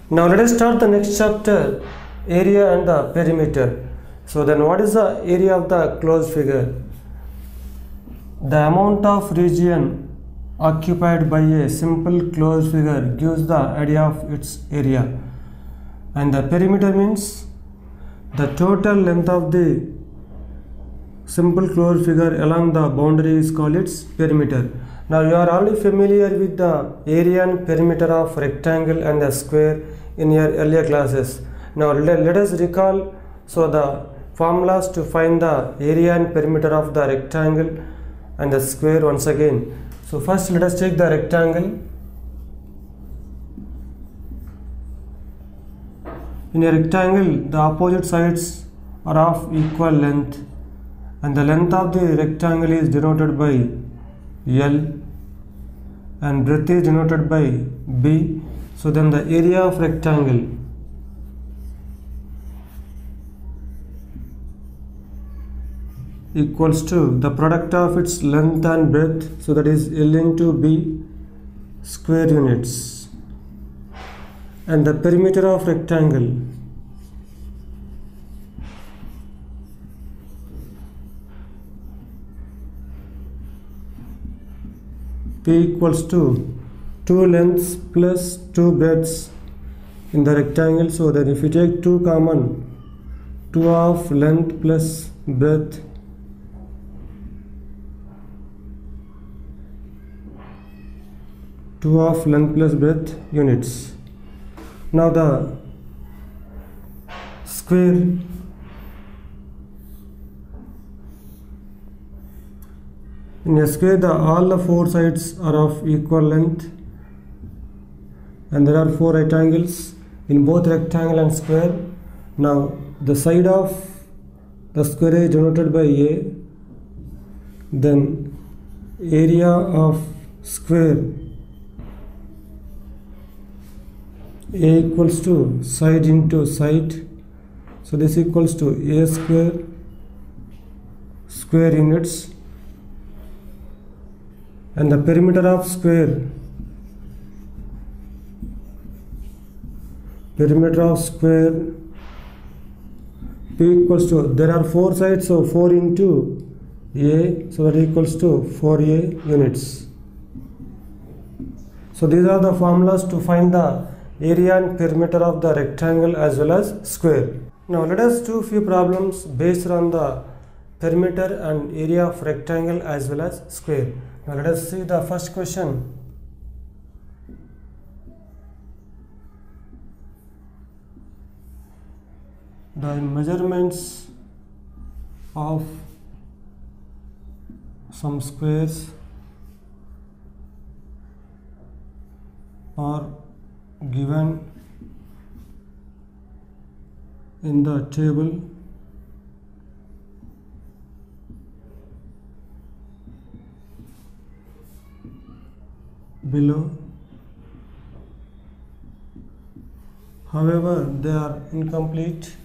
Now let us start the next chapter, area and the perimeter. So then what is the area of the closed figure? The amount of region occupied by a simple closed figure gives the idea of its area. And the perimeter means the total length of the simple closed figure along the boundary is called its perimeter. Now you are already familiar with the area and perimeter of rectangle and the square in your earlier classes. Now let us recall the formulas to find the area and perimeter of the rectangle and the square once again. So first let us take the rectangle. In a rectangle, the opposite sides are of equal length, and the length of the rectangle is denoted by L and breadth is denoted by B. So then the area of rectangle equals to the product of its length and breadth, so that is L into B square units, and the perimeter of rectangle P equals to 2 lengths plus 2 breadths in the rectangle. So then if you take 2 common, 2 of length plus breadth units. Now the square, in a square all the 4 sides are of equal length, and there are 4 right angles in both rectangle and square. Now the side of the square is denoted by A, then area of square A equals to side into side, so this equals to A square units, and the perimeter of square P equals to, there are 4 sides, so 4 into A, so that equals to 4A units. So these are the formulas to find the area and perimeter of the rectangle as well as square. Now let us do few problems based on the perimeter and area of rectangle as well as square. Now let us see the first question. The measurements of some squares are given in the table below. However, they are incomplete.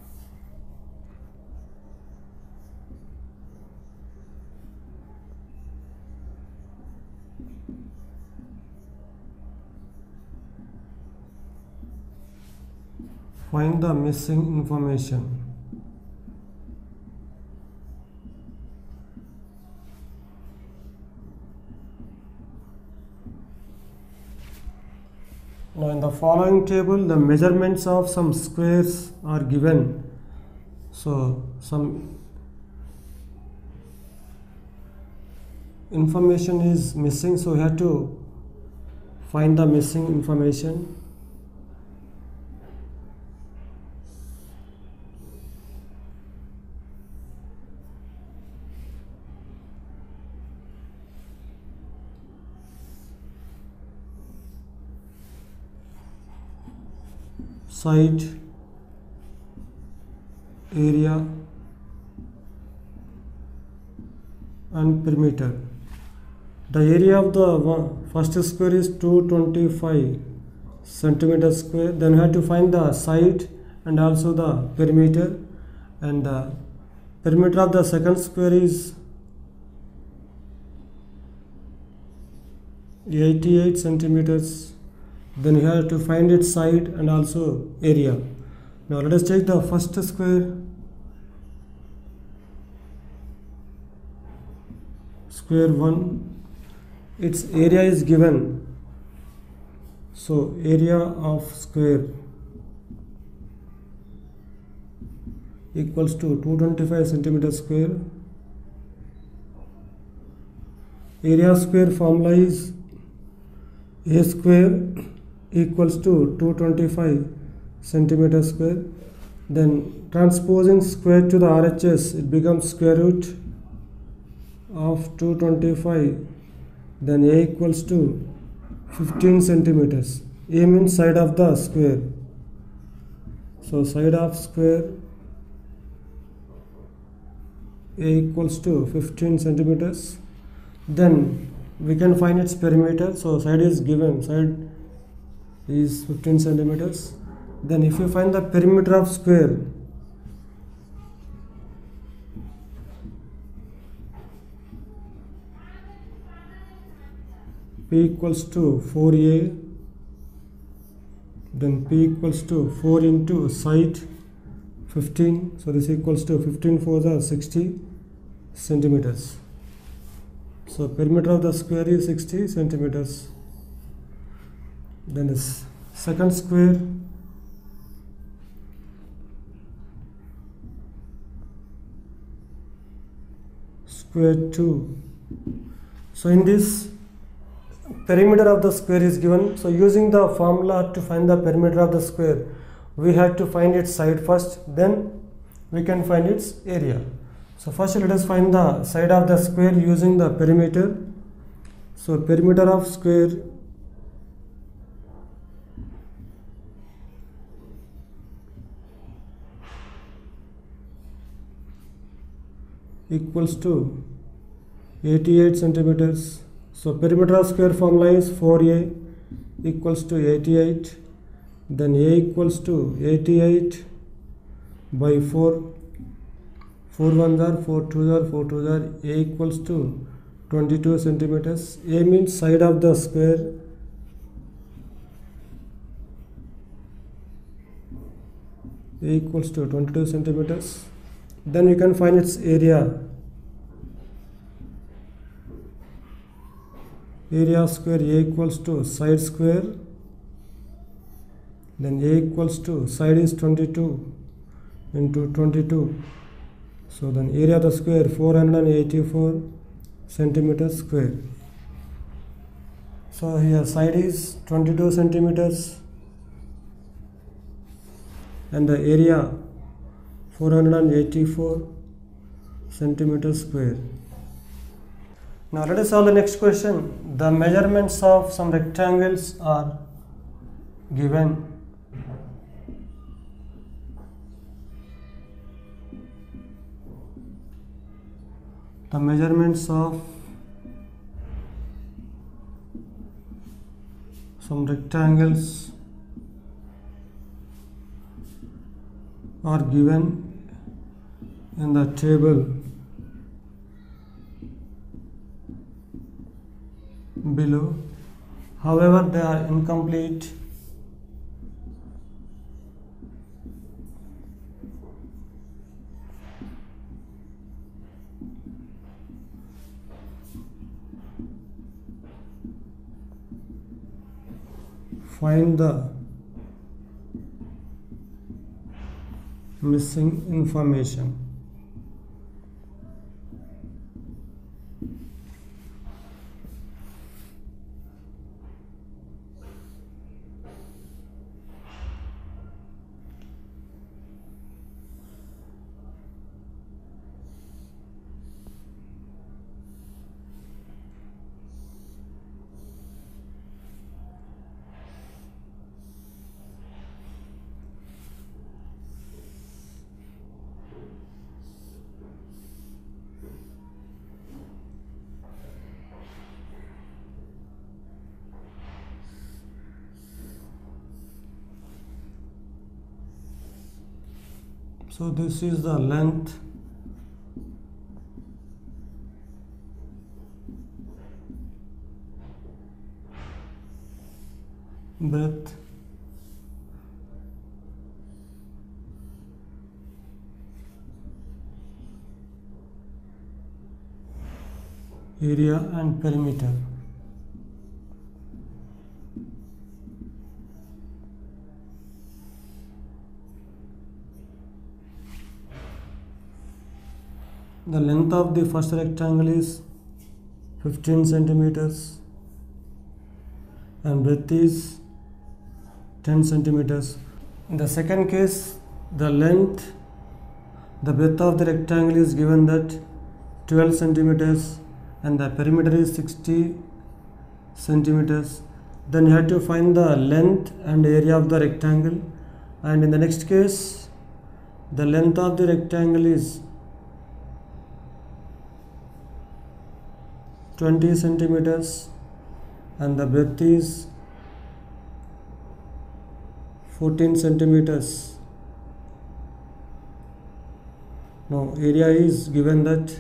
Find the missing information. Now in the following table, the measurements of some squares are given. So some information is missing, so we have to find the missing information. Side, area and perimeter. The area of the first square is 225 centimeters square. Then we have to find the side and also the perimeter, and the perimeter of the second square is 88 centimeters Then you have to find its side and also area. Now let us take the first square. Square 1, its area is given. So area of square equals to 225 centimeters square. Area square formula is a square equals to 225 centimeters square. Then transposing square to the RHS, it becomes square root of 225. Then A equals to 15 centimeters. A means side of the square. So side of square A equals to 15 centimeters. Then we can find its perimeter. So side is given, side is 15 centimeters. Then if you find the perimeter of square, P equals to 4A, then P equals to 4 into side 15, so this equals to 15 for the 60 centimeters. So perimeter of the square is 60 centimeters. Then this second square, square 2. So in this, perimeter of the square is given. So using the formula to find the perimeter of the square, we have to find its side first, then we can find its area. So first let us find the side of the square using the perimeter. So perimeter of square equals to 88 centimeters. So perimeter of square formula is 4A equals to 88. Then A equals to 88 by 4. 4 1s are 4 2s are 4 2s are. A equals to 22 centimeters. A means side of the square. A equals to 22 centimeters. Then you can find its area. Area of square A equals to side square. Then A equals to side is 22 into 22. So then area of the square 484 centimeters square. So here side is 22 centimeters and the area 484 centimeters square. Now let us solve the next question. The measurements of some rectangles are given. The measurements of some rectangles are given in the table below. However, they are incomplete. Find the missing information. So this is the length, breadth, area and perimeter. The length of the first rectangle is 15 centimeters and breadth is 10 centimeters. In the second case, the breadth of the rectangle is given that 12 centimeters and the perimeter is 60 centimeters. Then you have to find the length and area of the rectangle, and in the next case the length of the rectangle is 20 centimeters and the breadth is 14 centimeters. Now area is given that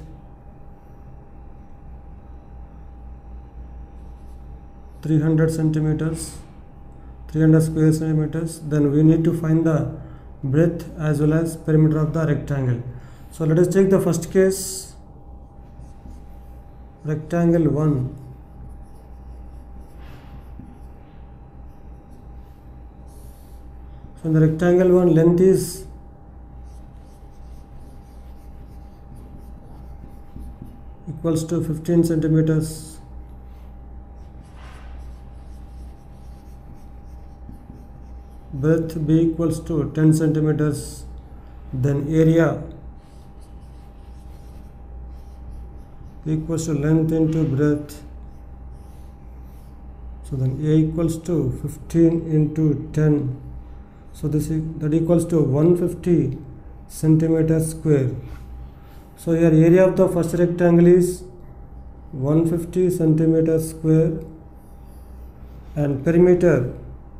300 centimeters, 300 square centimeters. Then we need to find the breadth as well as perimeter of the rectangle. So let us take the first case, rectangle 1. So in the rectangle 1, length is equals to 15 centimeters. Breadth B equals to 10 centimeters. Then area equals to length into breadth. So then A equals to 15 into 10. So that equals to 150 centimeters square. So here area of the first rectangle is 150 centimeters square and perimeter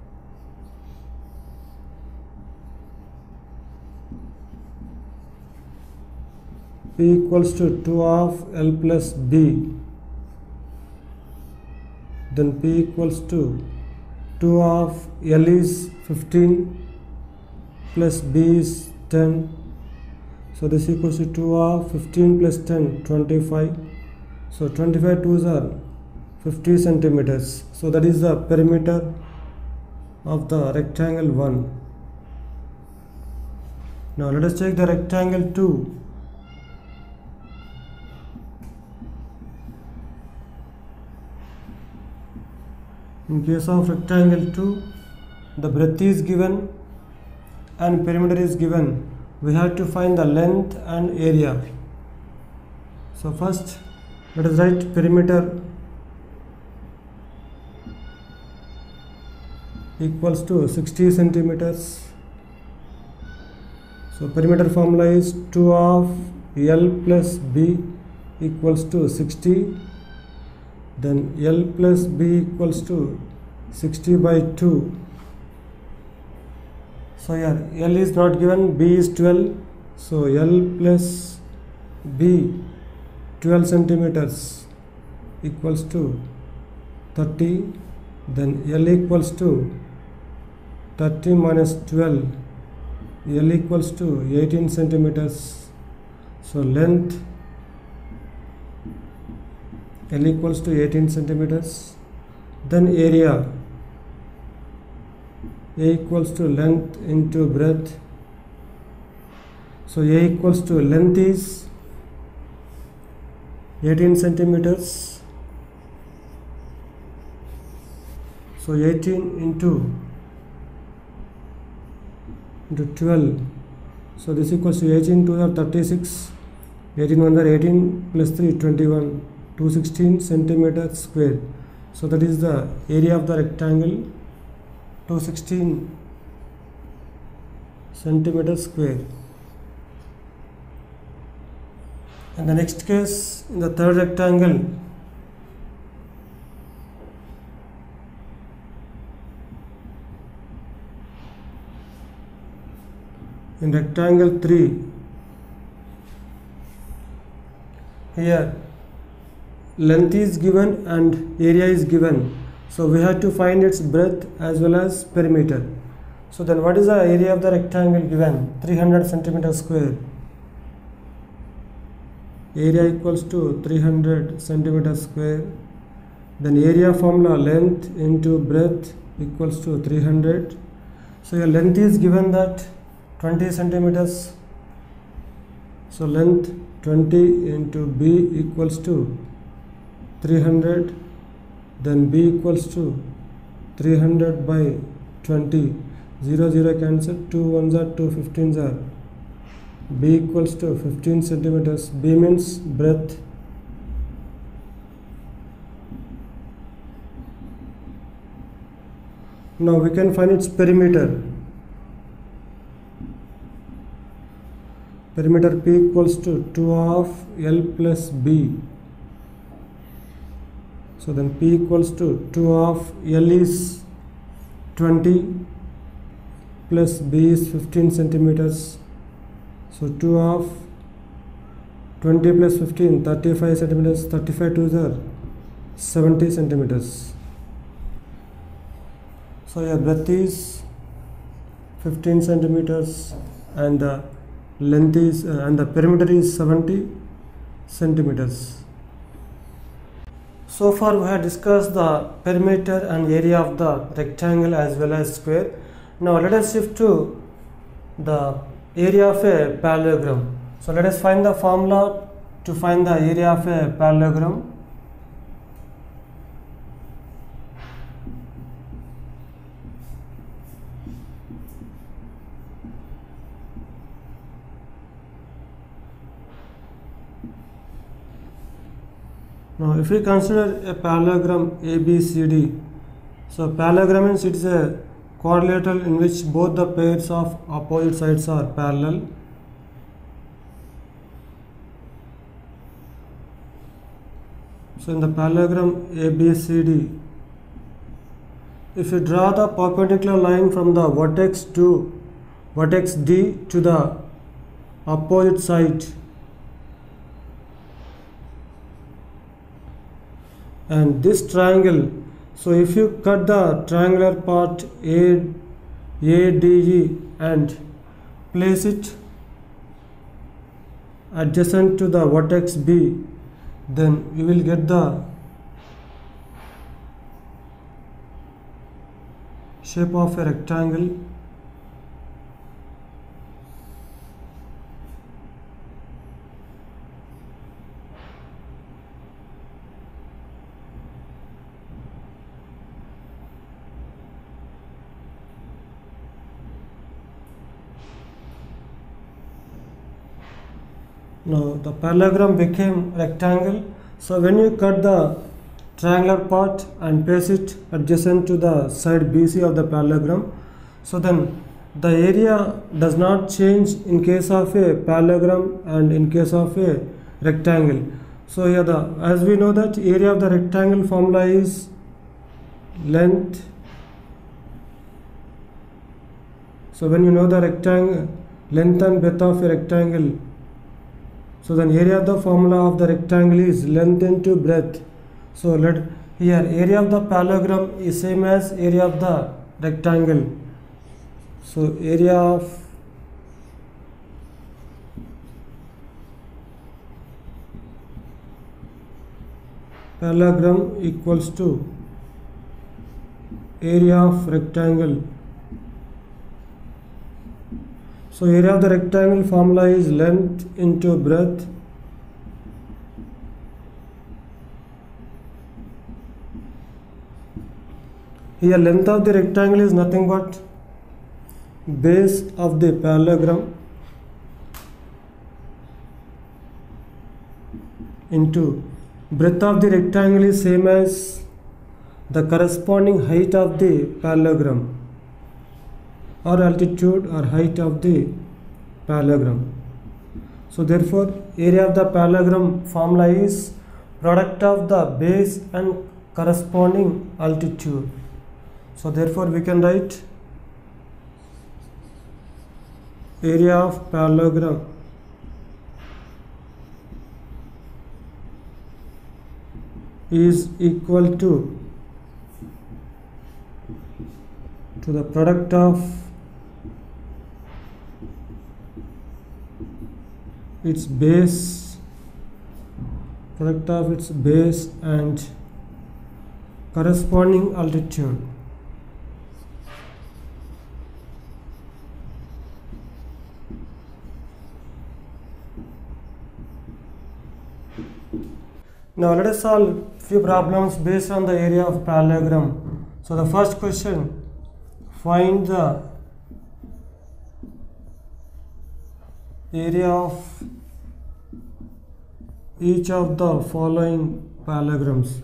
P equals to 2 of L plus B. Then P equals to 2 of L is 15 plus B is 10. So this equals to 2 of 15 plus 10, 25. So 25 2s are 50 centimeters. So that is the perimeter of the rectangle 1. Now let us check the rectangle 2. In case of rectangle 2, the breadth is given and perimeter is given. We have to find the length and area. So first let us write perimeter equals to 60 centimeters. So perimeter formula is 2 of L plus B equals to 60. Then L plus B equals to 60 by 2. So here L is not given, B is 12. So L plus B 12 centimeters equals to 30. Then L equals to 30 minus 12. L equals to 18 centimeters. So length L equals to 18 centimeters. Then area A equals to length into breadth. So A equals to length is 18 centimeters. So 18 into 12. So this equals to 18 to the 36. 18 1 are 18 plus 3 21. 216 centimeters square. So that is the area of the rectangle, 216 centimeters square. And the next case, in the third rectangle, in rectangle 3, here length is given and area is given. So we have to find its breadth as well as perimeter. So then what is the area of the rectangle given? 300 centimeter square. Area equals to 300 centimeter square. Then area formula, length into breadth equals to 300. So your length is given that 20 centimeters. So length 20 into b equals to 300. Then b equals to 300 by 20. 0 0 cancel, 2 1s are 2 15s are. B equals to 15 centimeters. B means breadth. Now we can find its perimeter. Perimeter P equals to 2 of L plus B. So then P equals to 2 of L is 20 plus B is 15 centimeters. So 2 of 20 plus 15, 35 centimeters, 35 2s are 70 centimeters. So your breadth is 15 centimeters and the length is and the perimeter is 70 centimeters. So far we have discussed the perimeter and area of the rectangle as well as square. Now let us shift to the area of a parallelogram. So let us find the formula to find the area of a parallelogram. Now if we consider a parallelogram ABCD, so parallelogram means it is a quadrilateral in which both the pairs of opposite sides are parallel. So in the parallelogram ABCD, if you draw the perpendicular line from the vertex D to the opposite side, and this triangle, so if you cut the triangular part ADE and place it adjacent to the vertex B, then you will get the shape of a rectangle. Now the parallelogram became rectangle. So when you cut the triangular part and place it adjacent to the side BC of the parallelogram, so then the area does not change in case of a parallelogram and in case of a rectangle. So here as we know that area of the rectangle formula is length. So when you know the rectangle length and breadth of a rectangle, so then area of the formula of the rectangle is length into breadth. So here area of the parallelogram is same as area of the rectangle. So area of parallelogram equals to area of rectangle. So area of the rectangle formula is length into breadth. Here length of the rectangle is nothing but base of the parallelogram into breadth of the rectangle is same as the corresponding height of the parallelogram, or altitude or height of the parallelogram. So therefore area of the parallelogram formula is product of the base and corresponding altitude. So therefore we can write area of parallelogram is equal to to the product of its base and corresponding altitude. Now let us solve few problems based on the area of parallelogram. So the first question, find the area of each of the following parallelograms.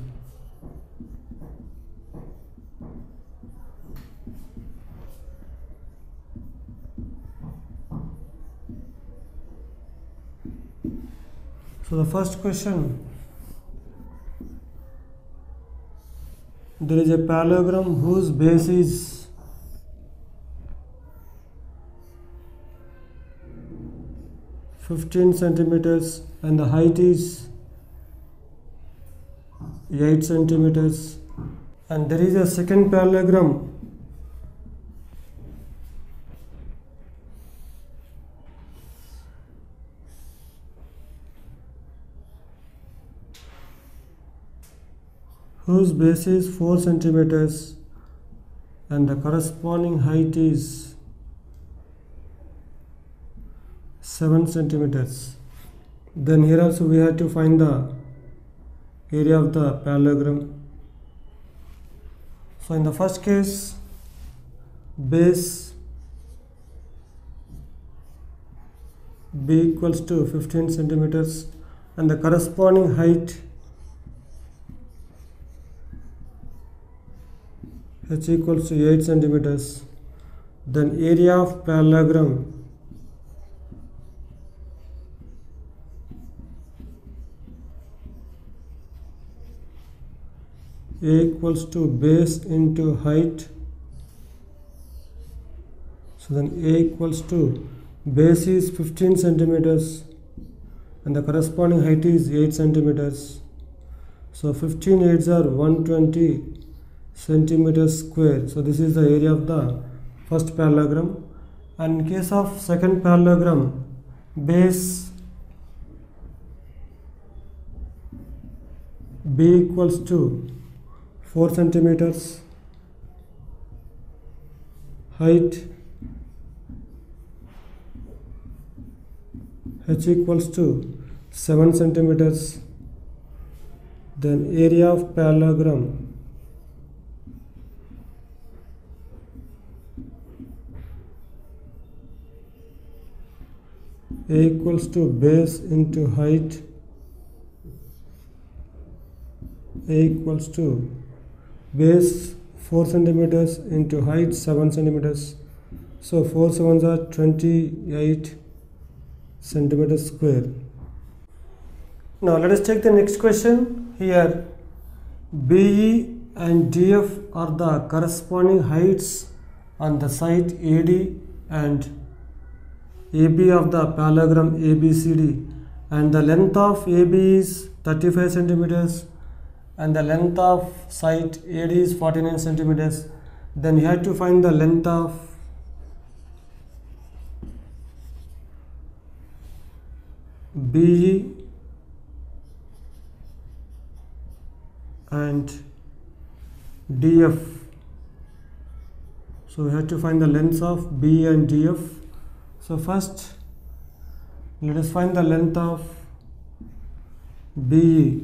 So the first question, there is a parallelogram whose base is 15 centimeters and the height is 8 centimeters, and there is a second parallelogram whose base is 4 centimeters and the corresponding height is 7 centimeters. Then here also we have to find the area of the parallelogram. So in the first case, base B equals to 15 centimeters and the corresponding height H equals to 8 centimeters. Then area of parallelogram A equals to base into height. So then A equals to base is 15 centimeters and the corresponding height is 8 centimeters. So 15 8s are 120 centimeters square. So this is the area of the first parallelogram. And in case of second parallelogram, base B equals to 4 centimeters, height H equals to 7 centimeters, then area of parallelogram A equals to base into height A equals to base 4 centimeters into height 7 centimeters. So 4 sevens are 28 centimeters square. Now let us take the next question. Here BE and DF are the corresponding heights on the side AD and AB of the parallelogram ABCD, and the length of AB is 35 centimeters and the length of side AD is 49 centimeters. Then you have to find the length of BE and DF. So we have to find the lengths of BE and DF. So first let us find the length of BE.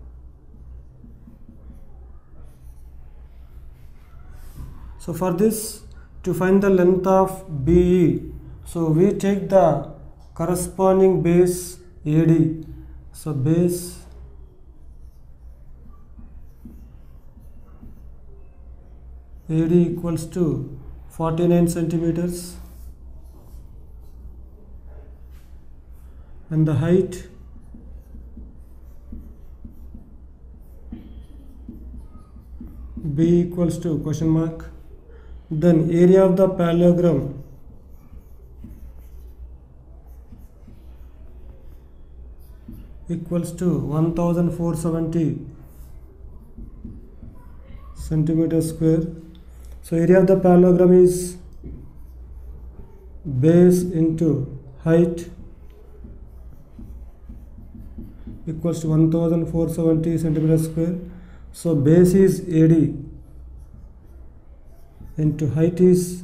So for this, to find the length of BE, so we take the corresponding base AD. So base AD equals to 49 centimeters and the height B equals to question mark. Then area of the parallelogram equals to 1470 centimeters square. So area of the parallelogram is base into height equals to 1470 centimeters square. So base is AD into height is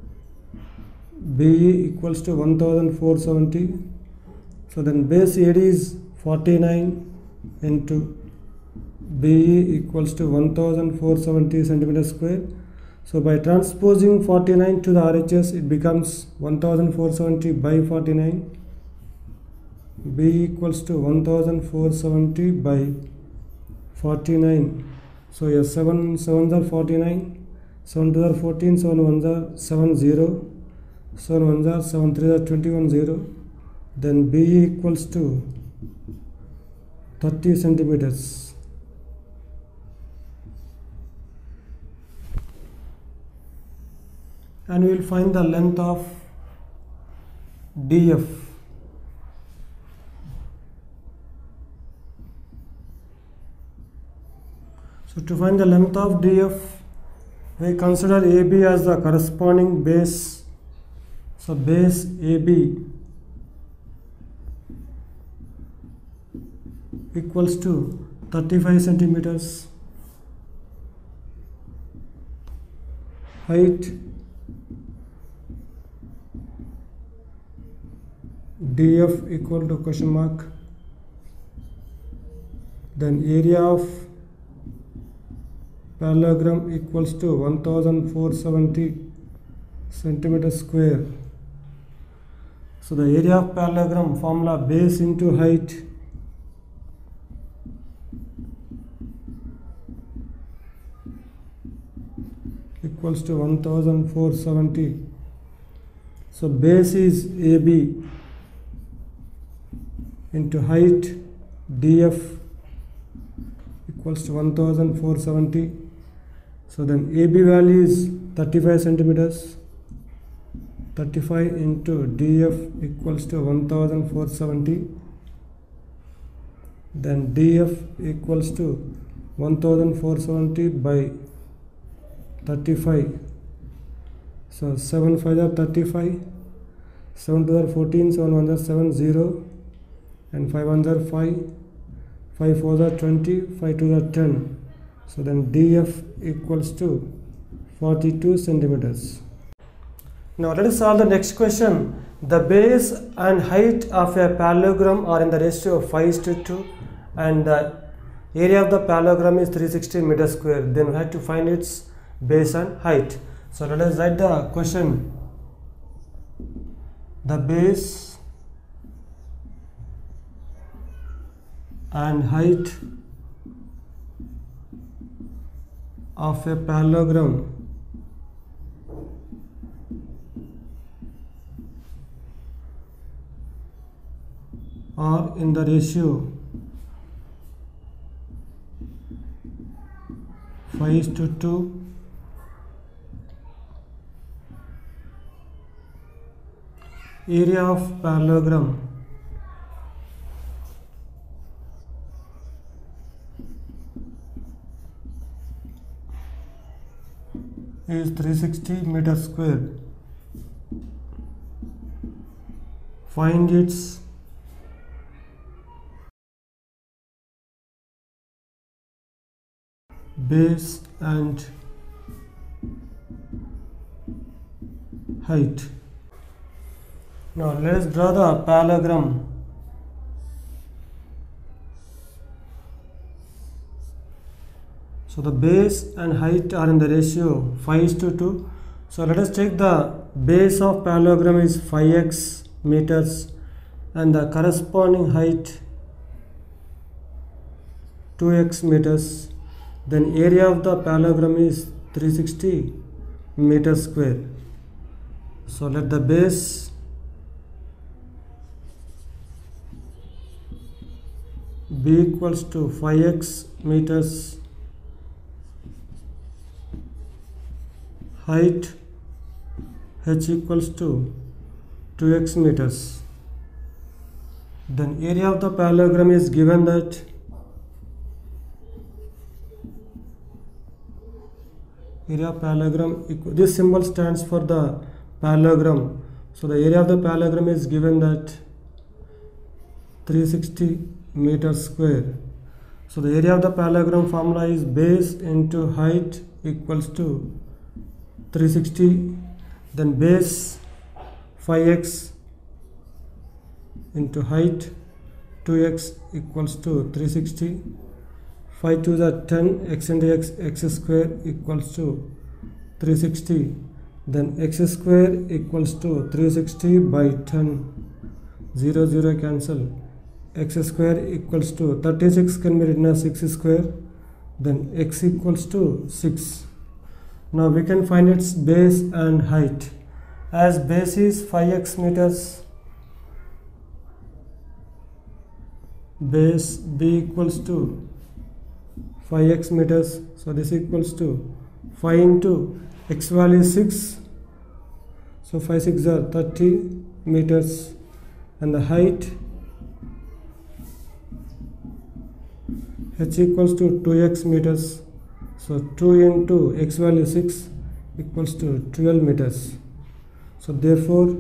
BE equals to 1470. So then base AD is 49 into BE equals to 1470 centimeters square. So by transposing 49 to the RHS, it becomes 1470 by 49. B equals to 1470 by 49. So yes, 7 7s are 49, 7 2s are 14, 7 1s are 7 0, 7 1s are 7 3s are 21 0. Then B equals to 30 centimeters. And we will find the length of DF. So to find the length of DF, we consider AB as the corresponding base. So base AB equals to 35 centimeters. Height DF equal to question mark. Then area of parallelogram equals to 1470 centimeters square. So the area of parallelogram formula base into height equals to 1470. So base is AB into height DF equals to 1470. So then AB value is 35 centimeters. 35 into DF equals to 1470. Then DF equals to 1470 by 35. So 7 5 are 35, 7 2 are 14, 7 1 are 7 0, and 5 1 are 5, 5 4 are 20, 5 2 are 10. So then DF equals to 42 centimeters. Now let us solve the next question. The base and height of a parallelogram are in the ratio of 5:2 and the area of the parallelogram is 360 meters square. Then we have to find its base and height. So let us write the question. The base and height of a parallelogram are in the ratio 5:2. Area of parallelogram is 360 meters square. Find its base and height. Now let us draw the parallelogram. So the base and height are in the ratio 5:2. So let us take the base of parallelogram is 5x meters and the corresponding height 2x meters. Then area of the parallelogram is 360 meters square. So let the base be equals to 5x meters, height h equals to 2x meters. Then area of the parallelogram is given that area of parallelogram this symbol stands for the parallelogram. So the area of the parallelogram is given that 360 meters square. So the area of the parallelogram formula is base into height equals to 360, then base 5x into height 2x equals to 360, 5 to the 10, x into x square equals to 360, then x square equals to 360 by 10, 0 0 cancel, x square equals to 36 can be written as 6 square, then x equals to 6. Now we can find its base and height. As base is 5x meters, base b equals to 5x meters, so this equals to 5 into x value is 6, so 5 6 are 30 meters, and the height h equals to 2x meters, so 2 into x value 6 equals to 12 meters. So therefore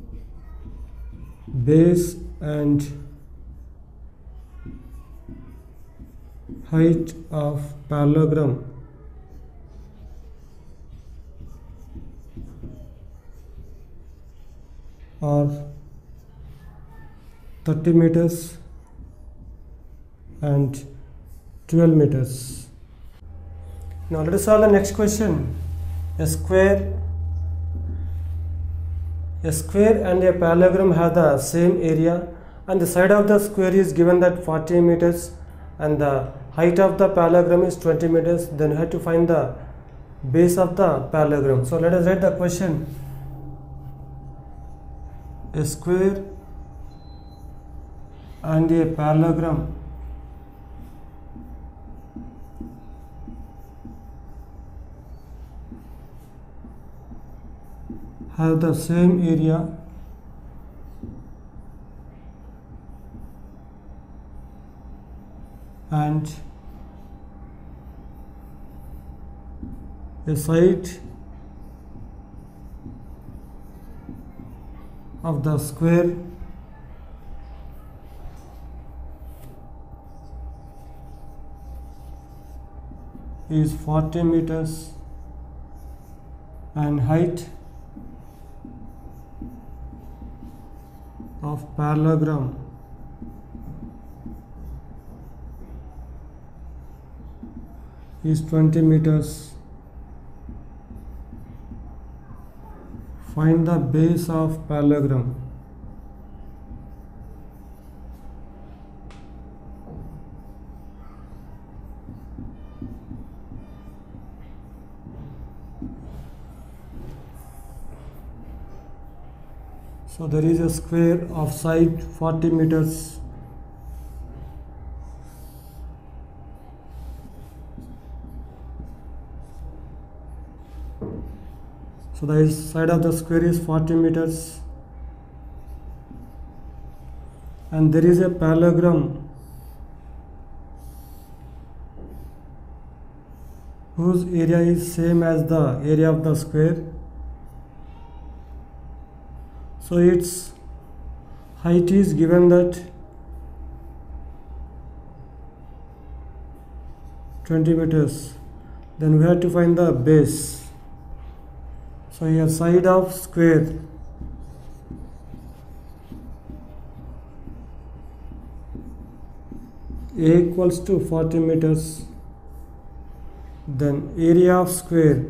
base and height of parallelogram are 30 meters and 12 meters. Now let us solve the next question. A square and a parallelogram have the same area, and the side of the square is given that 40 meters and the height of the parallelogram is 20 meters. Then you have to find the base of the parallelogram. So let us write the question. A square and a parallelogram have the same area and a side of the square is 40 meters and height of parallelogram is 20 meters. Find the base of parallelogram. So there is a square of side 40 meters so the side of the square is 40 meters and there is a parallelogram whose area is same as the area of the square. So its height is given that 20 meters. Then we have to find the base. So here side of square A equals to 40 meters. Then area of square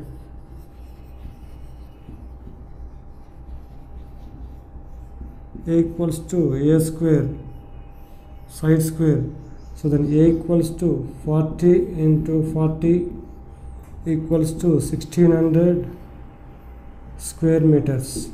A equals to A square side square. So then A equals to 40 into 40 equals to 1600 square meters.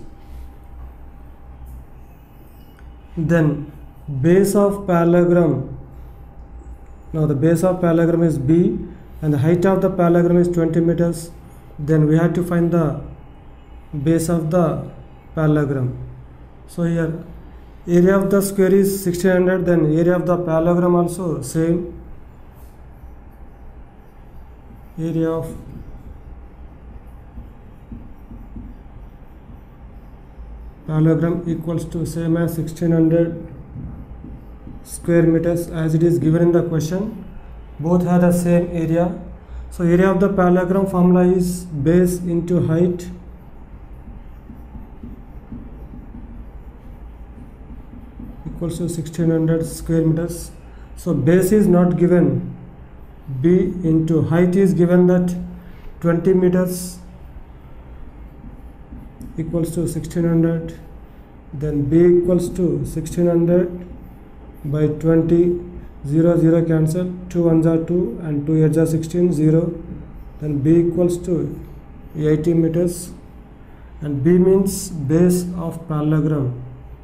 Then base of parallelogram. Now the base of parallelogram is B and the height of the parallelogram is 20 meters. Then we have to find the base of the parallelogram. So here area of the square is 1600, then area of the parallelogram also same. Area of parallelogram equals to same as 1600 square meters as it is given in the question. Both have the same area. So area of the parallelogram formula is base into height equals to 1600 square meters. So base is not given, b into height is given, that 20 meters equals to 1600, then b equals to 1600 by 20, 0 0 cancel, 2 1s are 2 and 2 8s are 16, 0, then b equals to 80 meters, and b means base of parallelogram.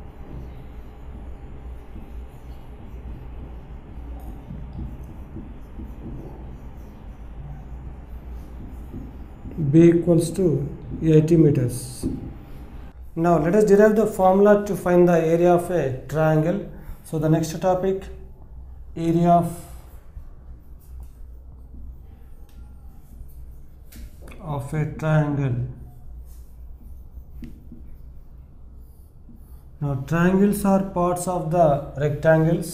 B equals to 80 meters. Now let us derive the formula to find the area of a triangle. So the next topic, area of a triangle. Now triangles are parts of the rectangles.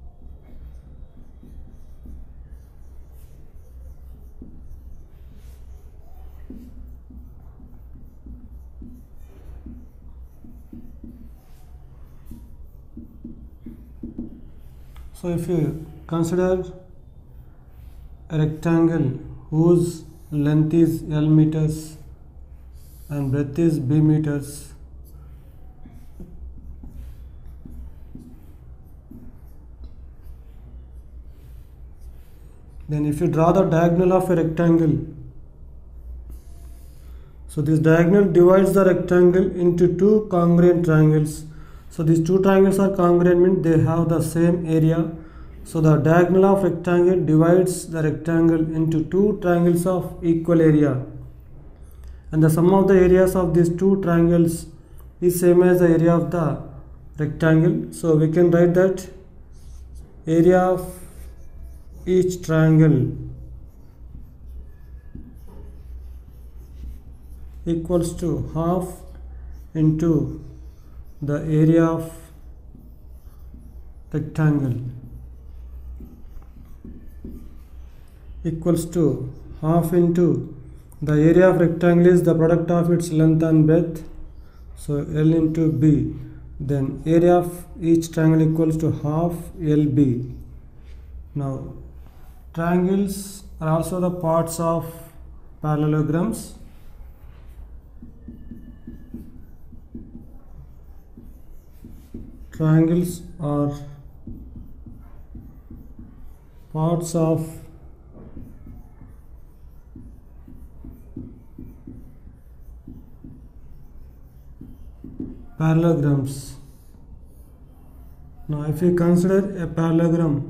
So if you consider a rectangle whose length is L meters and breadth is B meters, then if you draw the diagonal of a rectangle, so this diagonal divides the rectangle into two congruent triangles. So these two triangles are congruent, means they have the same area. So the diagonal of rectangle divides the rectangle into two triangles of equal area, and the sum of the areas of these two triangles is same as the area of the rectangle. So we can write that area of each triangle equals to half into the area of rectangle, equals to half into the area of rectangle is the product of its length and breadth, so L into B, then area of each triangle equals to half LB. Now triangles are also the parts of parallelograms. Triangles are parts of parallelograms. Now if we consider a parallelogram,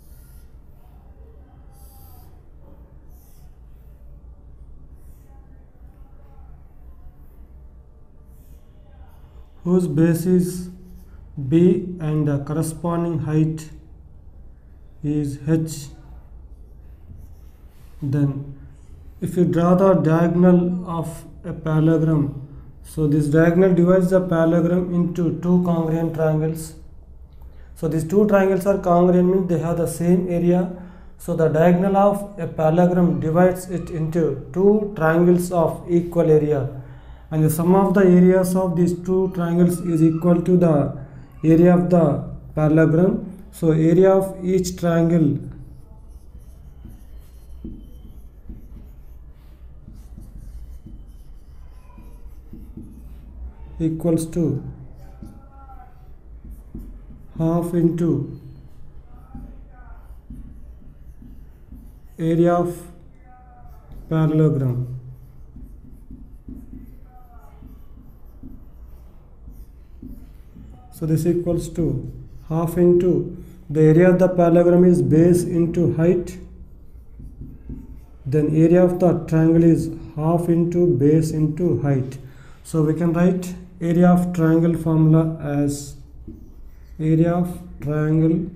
whose base is B and the corresponding height is H, then if you draw the diagonal of a parallelogram, so this diagonal divides the parallelogram into two congruent triangles. So these two triangles are congruent, means they have the same area. So the diagonal of a parallelogram divides it into two triangles of equal area, and the sum of the areas of these two triangles is equal to the area of the parallelogram. So area of each triangle equals to half into area of parallelogram. So this equals to half into the area of the parallelogram is base into height, then area of the triangle is half into base into height. So we can write area of triangle formula as area of triangle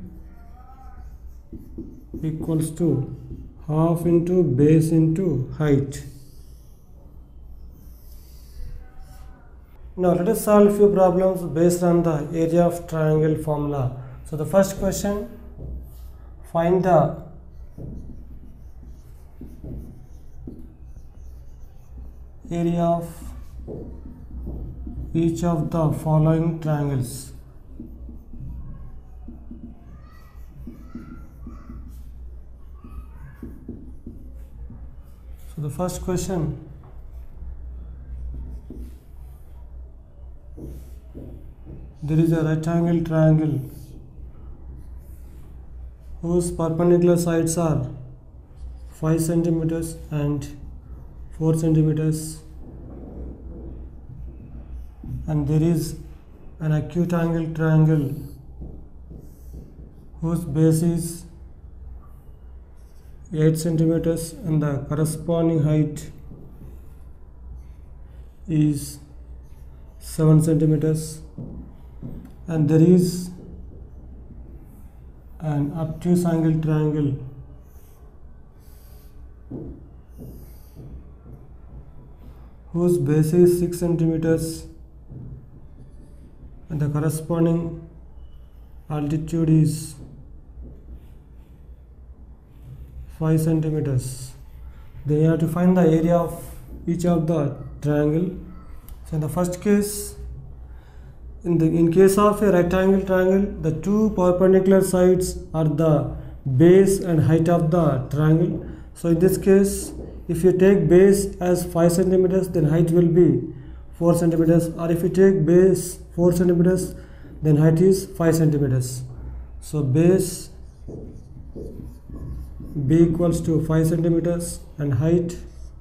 equals to half into base into height. Now let us solve few problems based on the area of triangle formula. So the first question, find the area of each of the following triangles. So the first question, there is a rectangle triangle whose perpendicular sides are 5 centimeters and 4 centimeters, and there is an acute angle triangle whose base is 8 centimeters and the corresponding height is 7 centimeters, and there is an obtuse angle triangle whose base is 6 centimeters and the corresponding altitude is 5 centimeters. Then you have to find the area of each of the triangle. So in the first case, in case of a rectangle triangle, the two perpendicular sides are the base and height of the triangle. So in this case, if you take base as 5 centimeters, then height will be 4 centimeters, or if you take base 4 centimeters, then height is 5 centimeters. So base B equals to 5 centimeters and height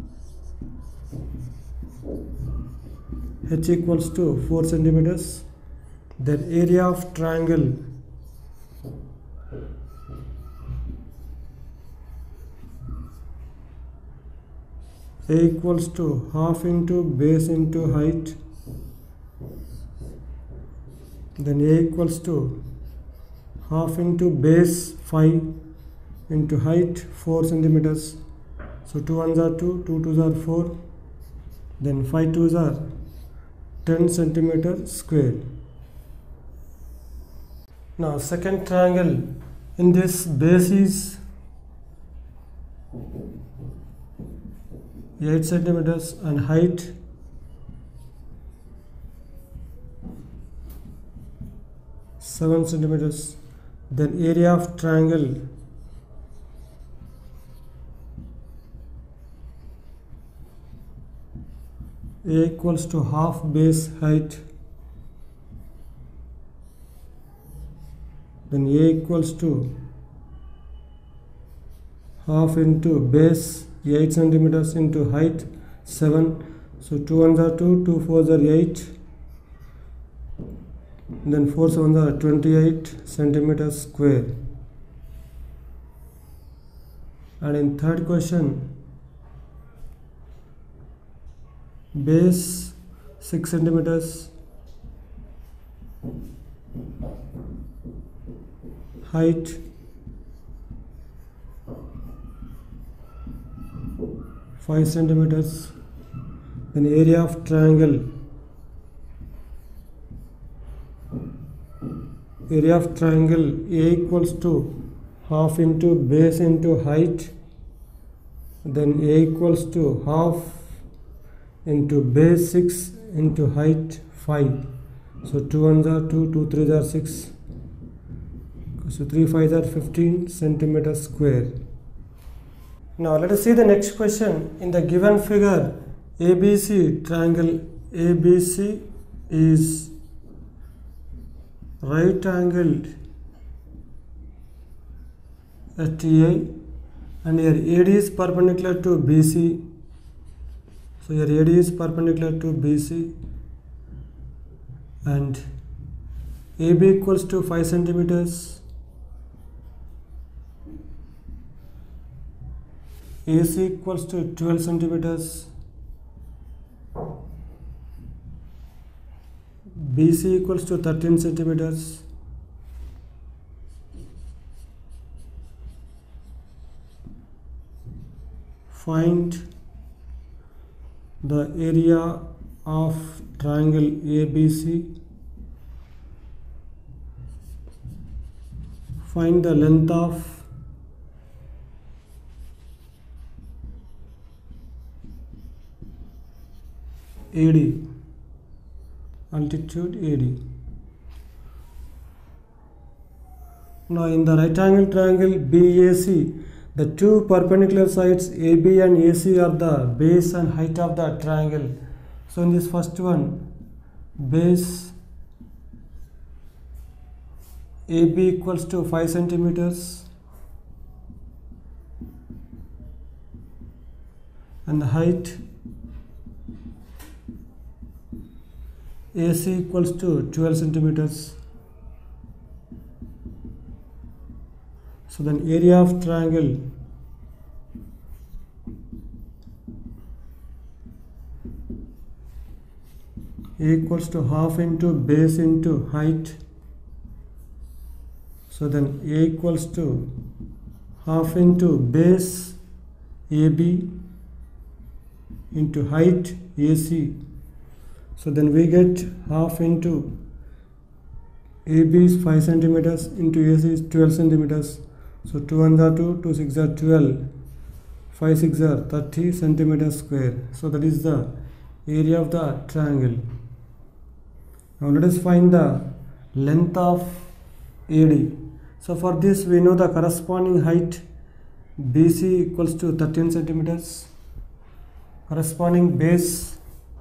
H equals to 4 centimeters. Then area of triangle A equals to half into base into height, then A equals to half into base 5 into height 4 centimeters. So 2 ones are 2, 2 twos are 4, then 5 twos are 10 centimeter square. Now second triangle, in this base is 8 centimeters and height seven centimeters. Then area of triangle A equals to half base height, then A equals to half into base 8 centimeters into height 7. So 2 ones are 2, 2 fours are 8, then 4 sevens are 28 centimeters square. And in third question, base 6 centimeters, height 5 centimeters, then area of triangle A equals to half into base into height, then A equals to half into base 6 into height 5. So 2 ones are 2, 2 threes are 6, so 3 fives are 15 centimeters square. Now let us see the next question. In the given figure, ABC triangle ABC is right angled at A, and here AD is perpendicular to BC. So here AD is perpendicular to BC and AB equals to 5 centimeters, AC equals to 12 centimeters, BC equals to 13 centimeters, find the area of triangle ABC. Find the length of AD, altitude AD. Now in the right angle triangle BAC, the two perpendicular sides AB and AC are the base and height of the triangle. So in this first one, base AB equals to 5 centimeters and the height AC equals to 12 centimeters. So then area of triangle equals to half into base into height. So then A equals to half into base AB into height AC. So then we get half into AB is 5 centimeters into AC is 12 centimeters. So 2 1s are 2, 2 6 are 12, 5 6 are 30 centimeters square. So that is the area of the triangle. Now let us find the length of AD. So for this we know the corresponding height BC equals to 13 centimeters. Corresponding base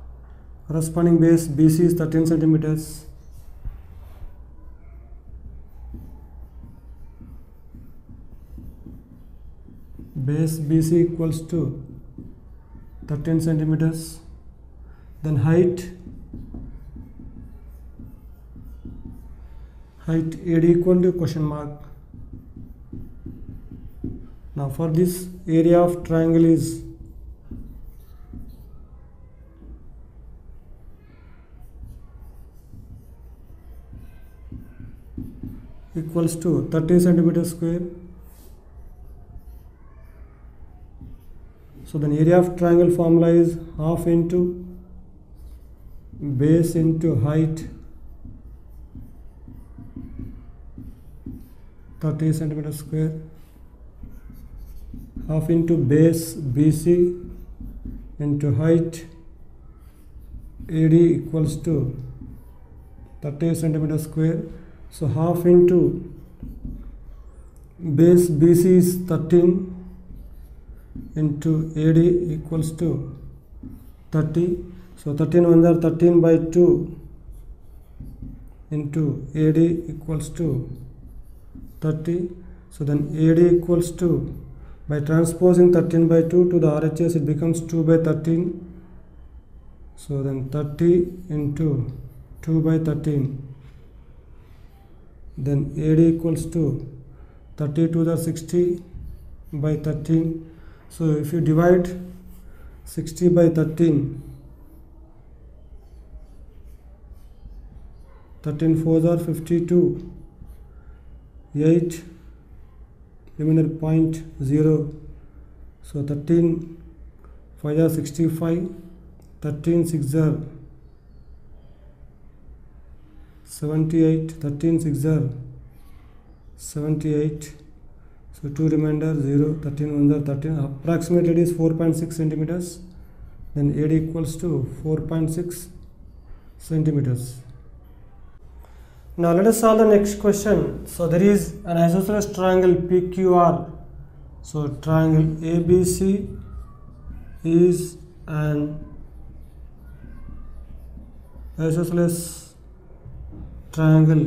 BC is 13 centimeters. Base BC equals to 13 centimeters. Then height AD equal to question mark. Now for this area of triangle is equals to 30 centimeters square. So then area of triangle formula is half into base into height 30 centimeters square, half into base BC into height AD equals to 30 centimeters square. So half into base BC is 13 into AD equals to 30. So 13 1s are 13 by 2 into AD equals to 30. So then AD equals to, by transposing 13 by 2 to the RHS, it becomes 2 by 13. So then 30 into 2 by 13. Then AD equals to 30 to the 60 by 13. So if you divide 60 by 13, 13 4s are 52, 8 remainder 0.0. So 13 5 are 65, 13 6 are 78, 13 6 are 78. So 2 remainder 0, 13 1s are 13. Approximately it is 4.6 centimeters. Then AD equals to 4.6 centimeters. Now let us solve the next question. So there is an isosceles triangle PQR. So triangle ABC is an isosceles triangle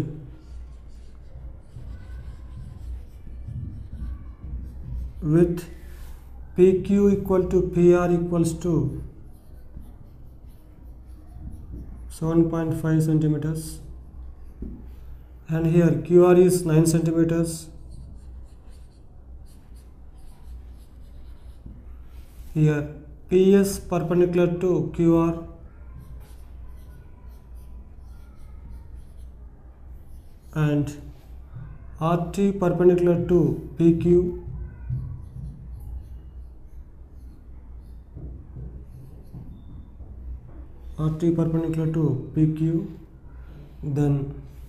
with PQ equal to PR equals to 7.5 centimeters. And here QR is 9 centimeters. Here PS perpendicular to QR and RT perpendicular to PQ. RT perpendicular to PQ, then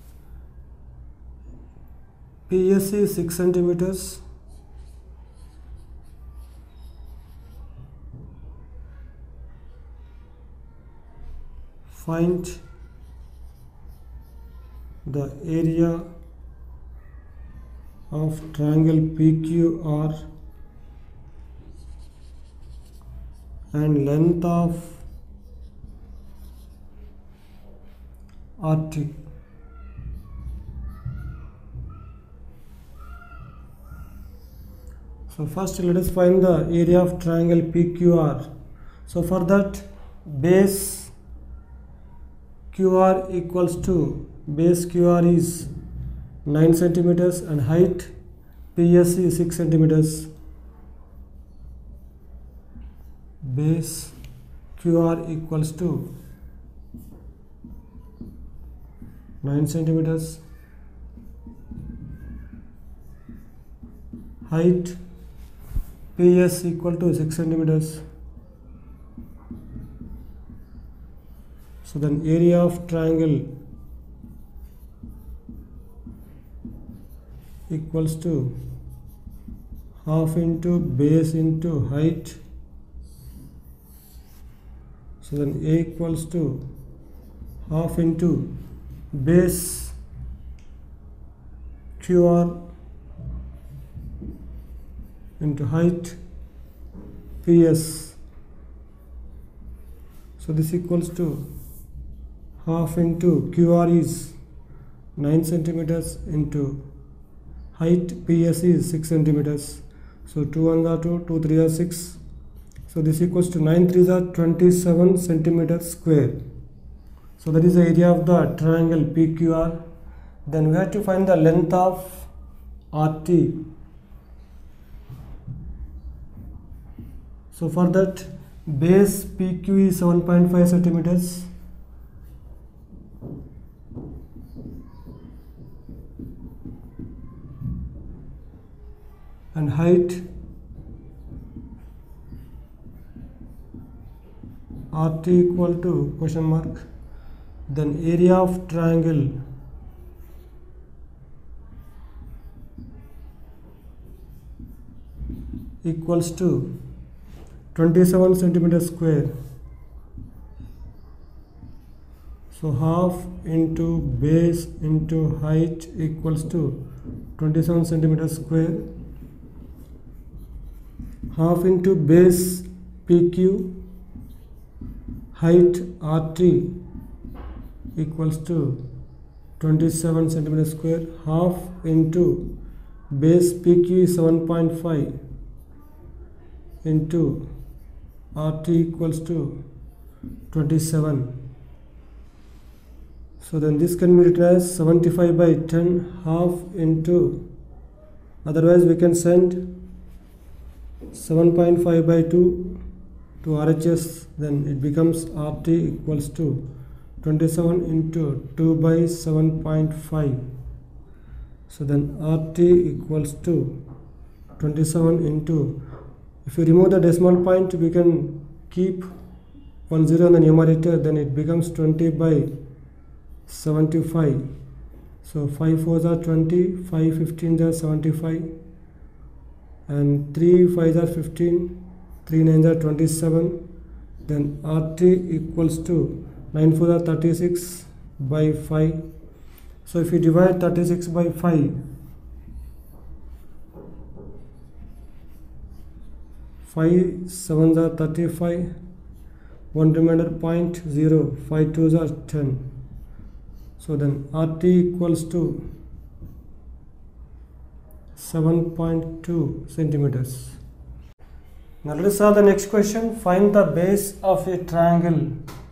PS is 6 centimeters, find the area of triangle PQR and length of RT. So first let us find the area of triangle PQR. So for that, base QR equals to, base QR is 9 centimeters and height PS is 6 centimeters. Base QR equals to 9 centimeters, height PS equal to 6 centimeters. So then area of triangle equals to half into base into height. So then A equals to half into base QR into height PS. So this equals to half into QR is 9 centimeters into height PS is 6 centimeters. So 2 1 are 2, 2 3 are 6. So this equals to 9 3 are 27 centimeters square. So that is the area of the triangle PQR. Then we have to find the length of RT. So for that, base PQ is 7.5 centimeters. And height RT equal to question mark. Then area of triangle equals to 27 centimeters square. So half into base into height equals to 27 centimeters square. Half into base PQ, height RT equals to 27 centimeters square. Half into base PQ is 7.5 into RT equals to 27. So then this can be written as 75 by 10, half into, otherwise we can send 7.5 by 2 to RHS, then it becomes RT equals to 27 into 2 by 7.5. So then RT equals to 27 into, if you remove the decimal point, we can keep 1 0 in the numerator, then it becomes 20 by 75. So 5 4s are 20, 5 15s are 75, and 3 5s are 15, 3 9s are 27. Then RT equals to 9 4s are 36 by 5. So if you divide 36 by 5, 5 7s are 35, 1 remainder point 0, 5 2s are 10. So then RT equals to 7.2 centimeters. Now let us solve the next question. Find the base of a triangle.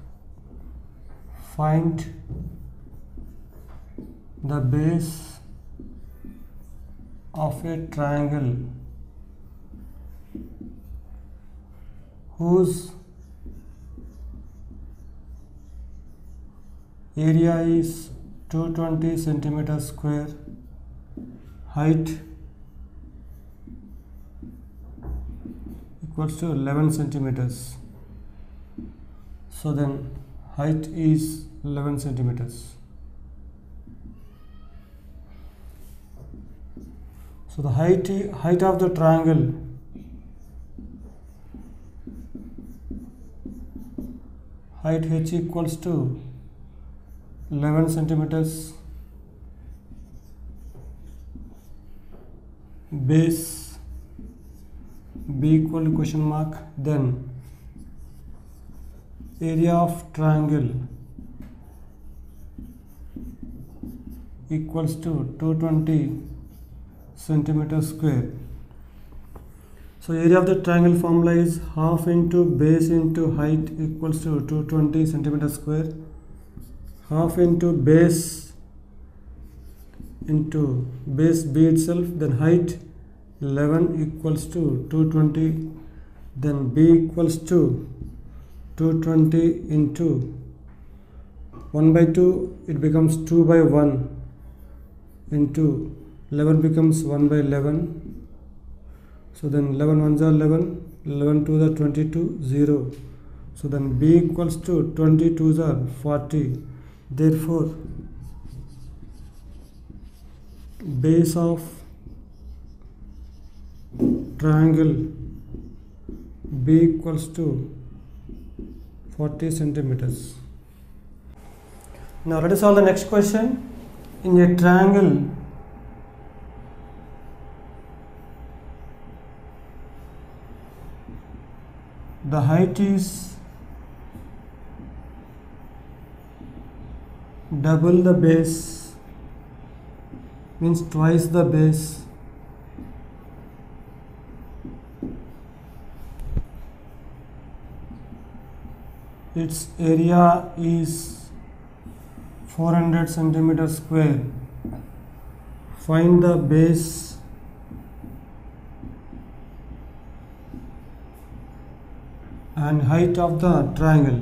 Find the base of a triangle whose area is 220 centimeters square, height equals to 11 centimeters. So then height is 11 centimeters. So the height of the triangle height h equals to 11 centimeters, base b equal to question mark, then area of triangle equals to 220 centimeters square. So area of the triangle formula is half into base into height equals to 220 centimeters square. Half into base b itself, then height 11 equals to 220, then b equals to 220 into 1 by 2, it becomes 2 by 1 into 11 becomes 1 by 11. So then 11 ones are 11, 11 twos are 22, 0. So then b equals to 22s are 40. Therefore, base of triangle b equals to 40 centimeters. Now let us solve the next question. In a triangle, the height is double the base, means twice the base, its area is 400 centimeters square. Find the base and height of the triangle.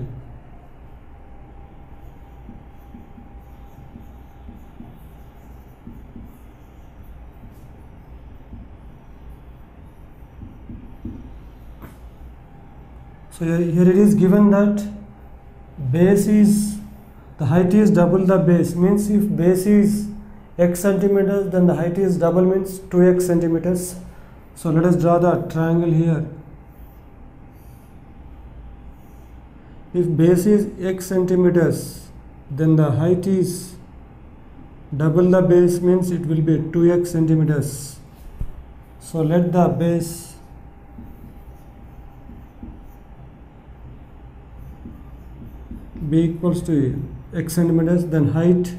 So here it is given that base is, the height is double the base, means if base is x centimeters, then the height is double, means 2x centimeters. So let us draw the triangle here. If base is x centimeters, then the height is double the base, means it will be 2x centimeters. So let the base be equals to x centimeters, then height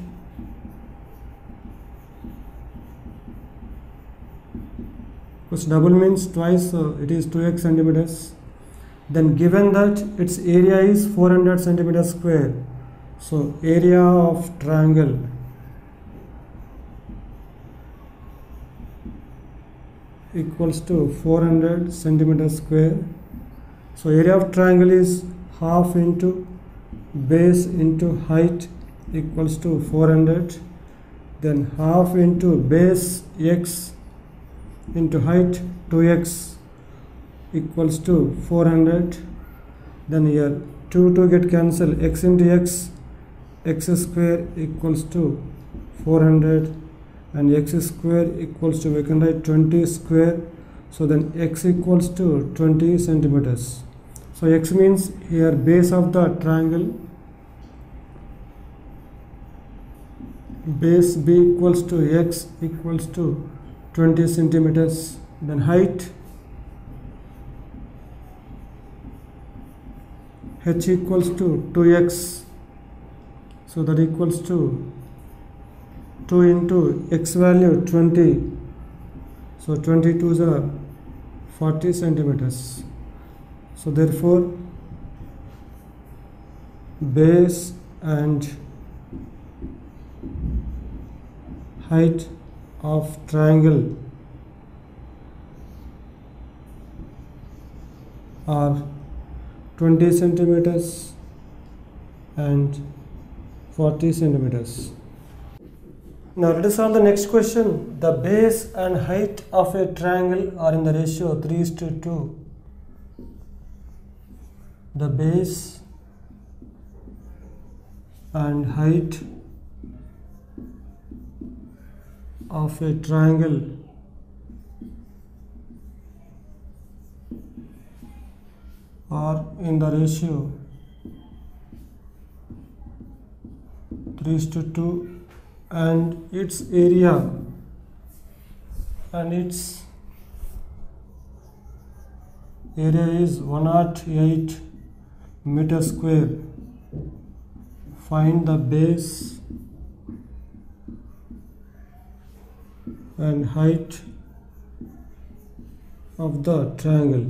because double means twice, so it is 2x centimeters. Then given that its area is 400 centimeters square, so area of triangle equals to 400 centimeters square. So area of triangle is half into base into height equals to 400, then half into base x into height 2x equals to 400. Then here 2 get cancelled, x into x, x square equals to 400, and x square equals to, we can write 20 square. So then x equals to 20 centimeters. So x means here base of the triangle, base b equals to x equals to 20 centimeters, then height h equals to 2x, so that equals to 2 into x value 20, so 22s are 40 centimeters. So therefore base and height of triangle are 20 centimeters and 40 centimeters. Now let us solve the next question. The base and height of a triangle are in the ratio 3:2. The base and height of a triangle are in the ratio 3:2, and its area is 108 meter square. Find the base and height of the triangle.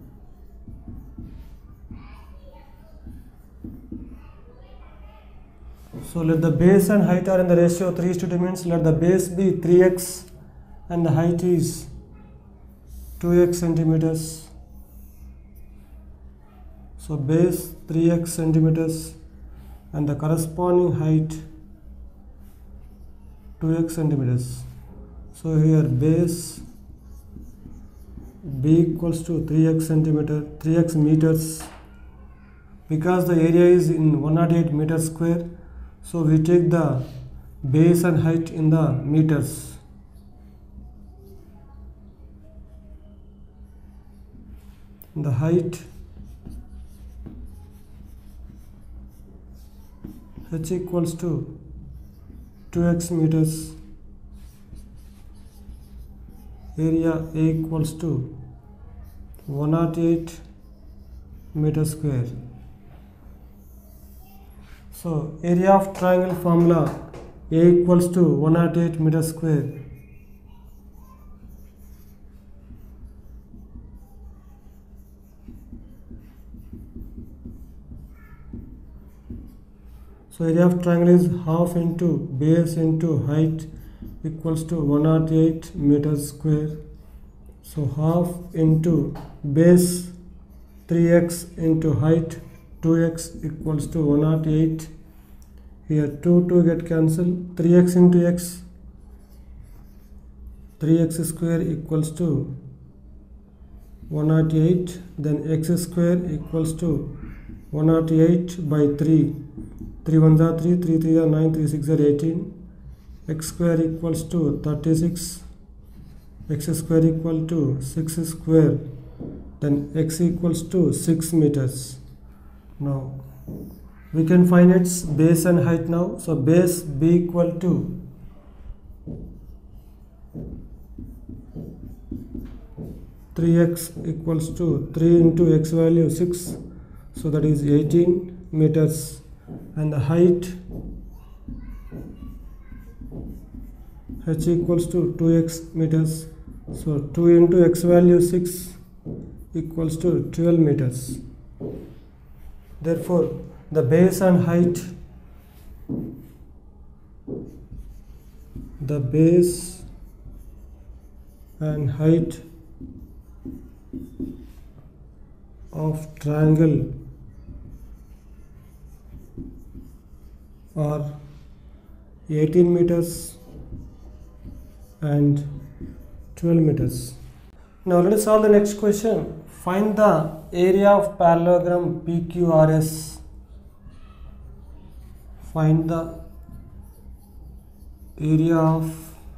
So let the base and height are in the ratio 3:2, means let the base be 3x and the height is 2x centimeters. So base 3x centimeters and the corresponding height 2x centimeters. So here base B equals to 3x meters. Because the area is in 108 meters square, so we take the base and height in the meters. The height h equals to 2x meters, area A equals to 108 meter square. So area of triangle formula A equals to 108 meter square. So area of triangle is half into base into height equals to 108 meters square. So half into base 3x into height 2x equals to 108. Here 2 get cancelled. 3x into x, 3x square equals to 108. Then x square equals to 108 by 3. 3 1s are 3, 3 3 are 9, 3 6 are 18. X square equals to 36. X square equal to 6 square. Then x equals to 6 meters. Now we can find its base and height now. So base B equal to 3x equals to 3 into x value 6, so that is 18 meters, and the height h equals to 2x meters, so 2 into x value 6 equals to 12 meters. Therefore the base and height of triangle are 18 meters and 12 meters. Now let us solve the next question. Find the area of parallelogram PQRS. Find the area of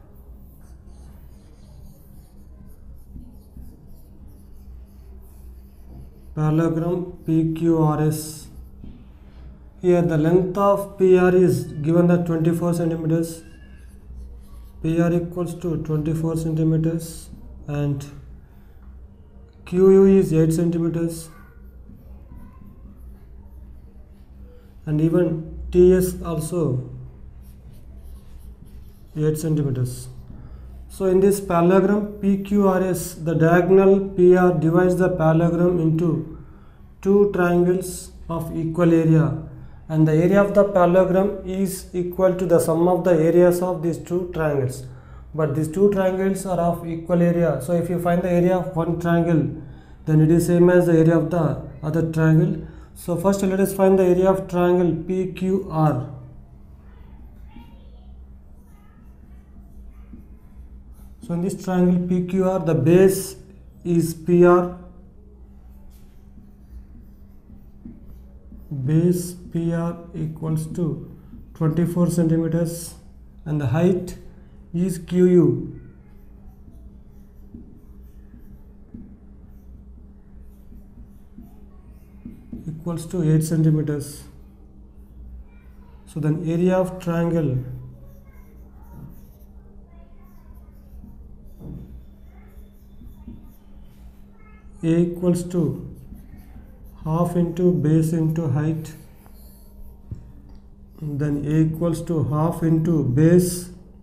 parallelogram PQRS. Here the length of PR is given at 24 centimeters. PR equals to 24 centimeters and QU is 8 centimeters, and even TS also 8 centimeters. So in this parallelogram PQRS, the diagonal PR divides the parallelogram into two triangles of equal area, and the area of the parallelogram is equal to the sum of the areas of these two triangles. But these two triangles are of equal area. So if you find the area of one triangle, then it is same as the area of the other triangle. So first let us find the area of triangle PQR. So in this triangle PQR, the base is PR, base PR equals to 24 centimeters and the height is QU equals to 8 centimeters. So then area of triangle A equals to half into base into height, then A equals to half into base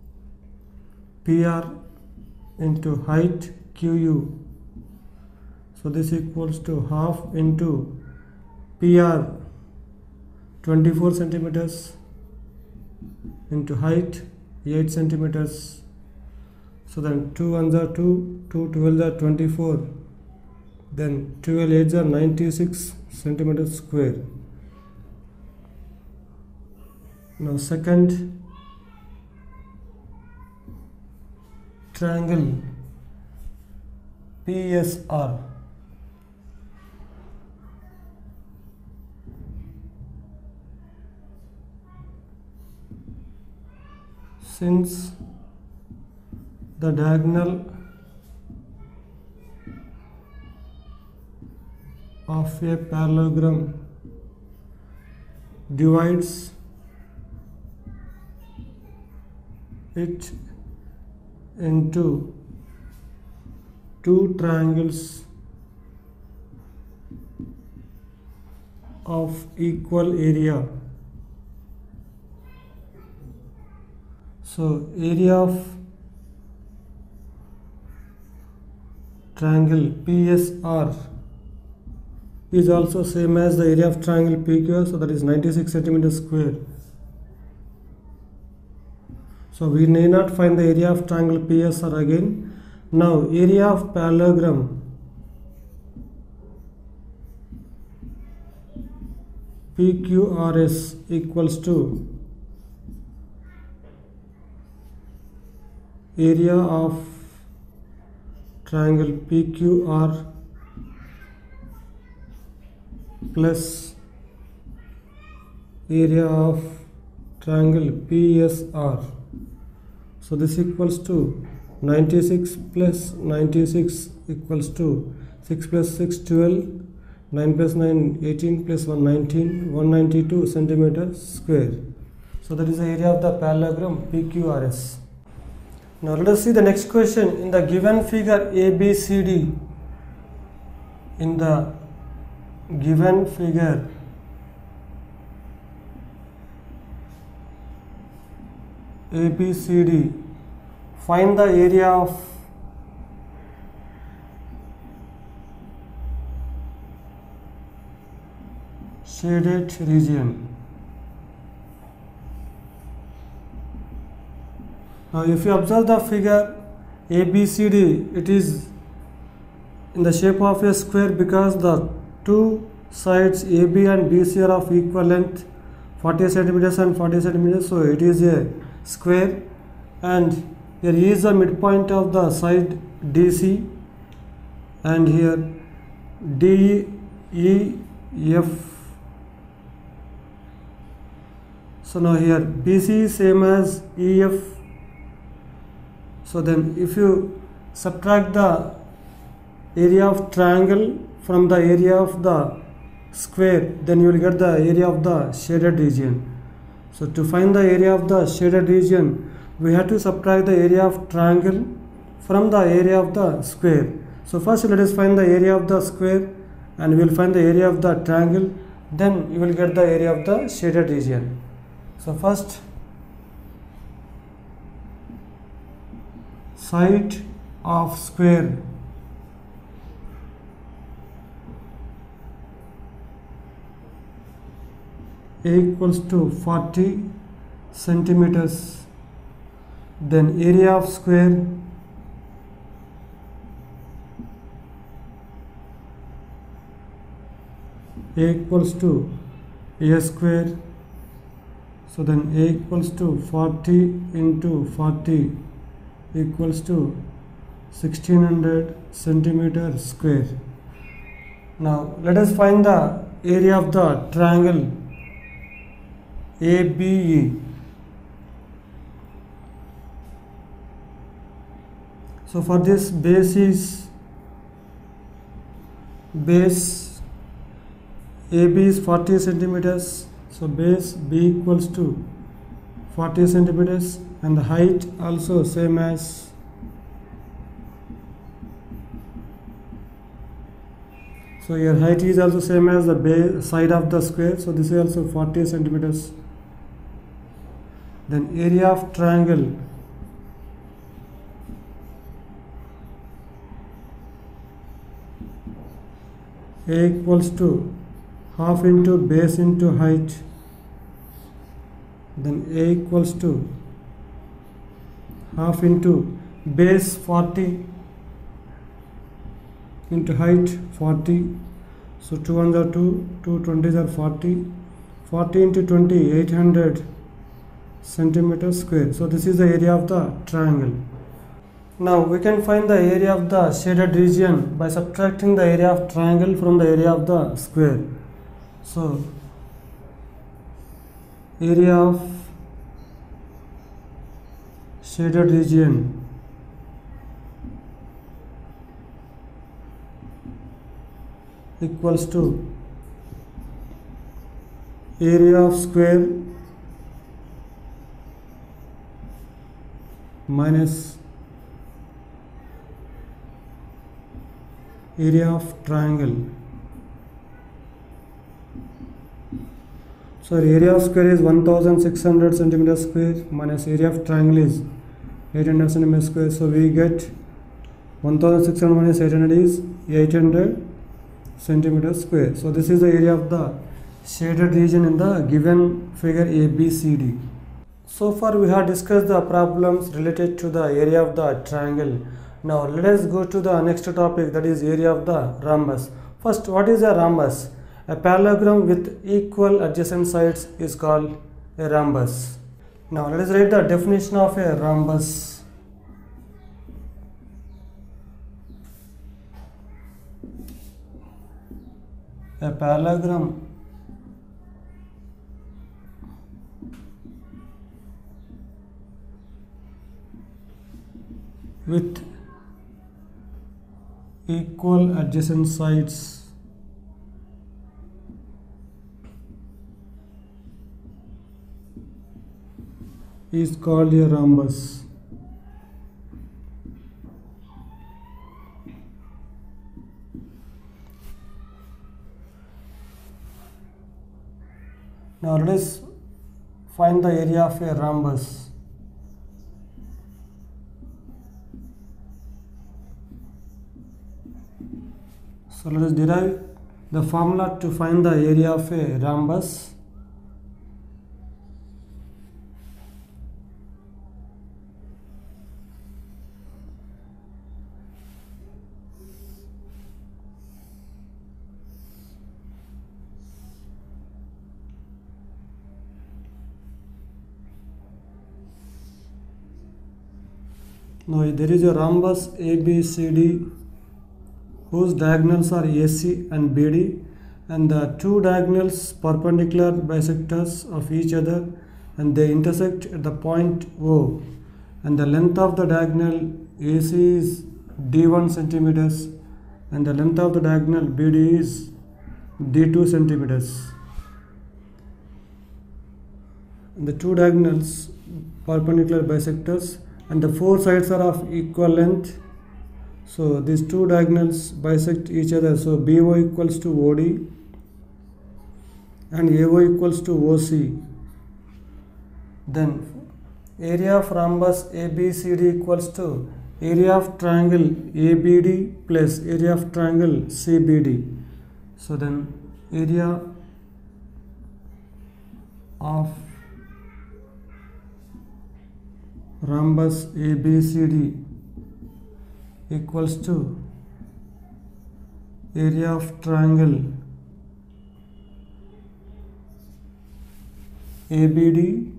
PR into height QU. So this equals to half into PR 24 centimeters into height 8 centimeters. So then 2 ones are 2, 2 12 are 24, then 12 8s are 96 centimeters square. Now second triangle PSR. Since the diagonal of a parallelogram divides it into two triangles of equal area. So area of triangle PSR is also same as the area of triangle PQR, so that is 96 centimeters square. So we need not find the area of triangle PSR again. Now area of parallelogram PQRS equals to area of triangle PQR plus area of triangle PSR. So this equals to 96 plus 96 equals to 6 plus 6 12, 9 plus 9 18 plus 1 19, 192 centimeters square. So that is the area of the parallelogram PQRS. Now let us see the next question. In the given figure ABCD, in the given figure ABCD, find the area of shaded region. Now if you observe the figure ABCD, it is in the shape of a square because the two sides AB and BC are of equal length, 40 centimeters and 40 centimeters, so it is a square, and here is the midpoint of the side DC, and here DEF. So now here BC is same as EF. So then if you subtract the area of triangle from the area of the square, then you will get the area of the shaded region. So to find the area of the shaded region, we have to subtract the area of triangle from the area of the square. So first let us find the area of the square and we will find the area of the triangle, then you will get the area of the shaded region. So first, side of square A equals to 40 centimeters, then area of square A equals to A square. So then A equals to 40 into 40 equals to 1600 centimeters square. Now let us find the area of the triangle ABE. So for this, base AB is 40 centimeters. So base B equals to 40 centimeters, and the height also same as so your height is also same as the base side of the square. So this is also 40 centimeters. Then area of triangle A equals to half into base into height. Then A equals to half into base 40 into height 40. So 2 ones are 2, 2 20s are 40. 40 into 20, 800 centimeters square. So this is the area of the triangle. Now we can find the area of the shaded region by subtracting the area of triangle from the area of the square. So area of shaded region equals to area of square minus area of triangle. So area of square is 1600 centimeters square minus area of triangle is 800 centimeters square. So we get 1600 minus 800 is 800 centimeters square. So this is the area of the shaded region in the given figure ABCD. So far we have discussed the problems related to the area of the triangle. Now let us go to the next topic, that is area of the rhombus. First, what is a rhombus? A parallelogram with equal adjacent sides is called a rhombus. Now let us write the definition of a rhombus. A parallelogram with equal adjacent sides is called a rhombus. Now let us find the area of a rhombus. So let us derive the formula to find the area of a rhombus. Now there is a rhombus ABCD whose diagonals are AC and BD, and the two diagonals perpendicular bisectors of each other, and they intersect at the point O, and the length of the diagonal AC is D1 centimeters and the length of the diagonal BD is D2 centimeters. And the two diagonals perpendicular bisectors, and the four sides are of equal length. So these two diagonals bisect each other. So BO equals to OD and AO equals to OC. Then area of rhombus ABCD equals to area of triangle ABD plus area of triangle CBD. So then area of rhombus ABCD equals to area of triangle ABD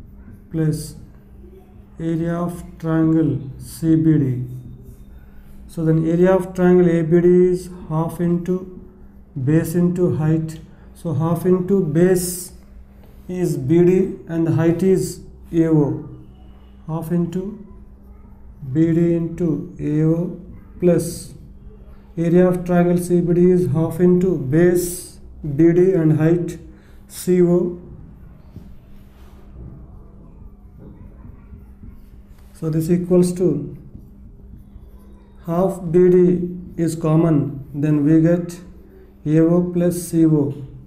plus area of triangle CBD. So then area of triangle ABD is half into base into height. So half into base is BD and height is AO. Half into BD into AO plus area of triangle CBD is half into base BD and height CO. So this equals to half BD is common, then we get AO plus CO.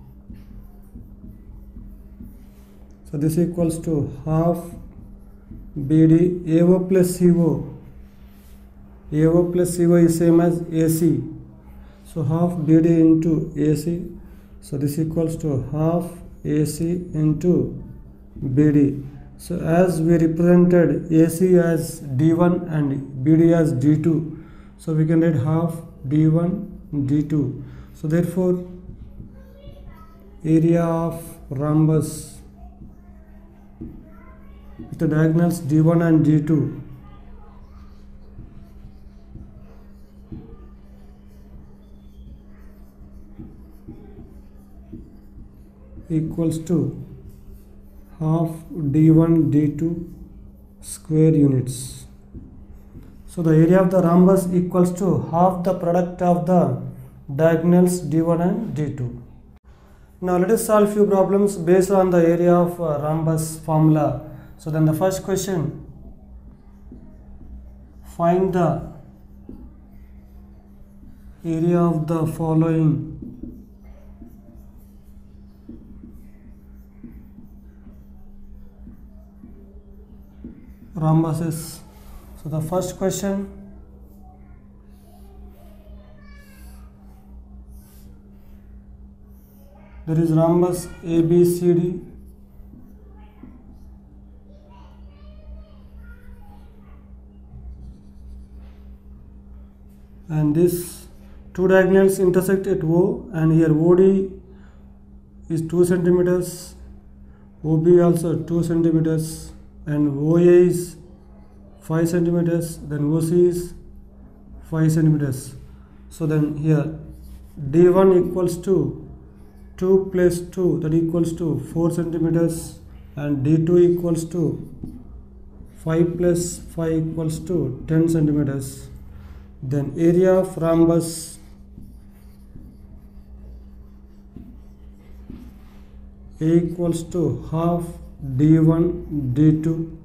So this equals to half BD AO plus CO. AO plus CO is same as AC. So half BD into AC. So this equals to half AC into BD. So as we represented AC as D1 and BD as D2, so we can write half D1 D2. So therefore area of rhombus with the diagonals D1 and D2 equals to half D1 D2 square units. So the area of the rhombus equals to half the product of the diagonals D1 and D2. Now let us solve few problems based on the area of rhombus formula. So then the first question, find the area of the following rhombuses. So the first question, there is rhombus ABCD and this two diagonals intersect at O, and here OD is 2 centimeters, OB also 2 centimeters, and OA is 5 centimeters, then OC is 5 centimeters. So then here D1 equals to 2 plus 2, that equals to 4 centimeters, and D2 equals to 5 plus 5 equals to 10 centimeters. Then area of rhombus A equals to half D1 D2,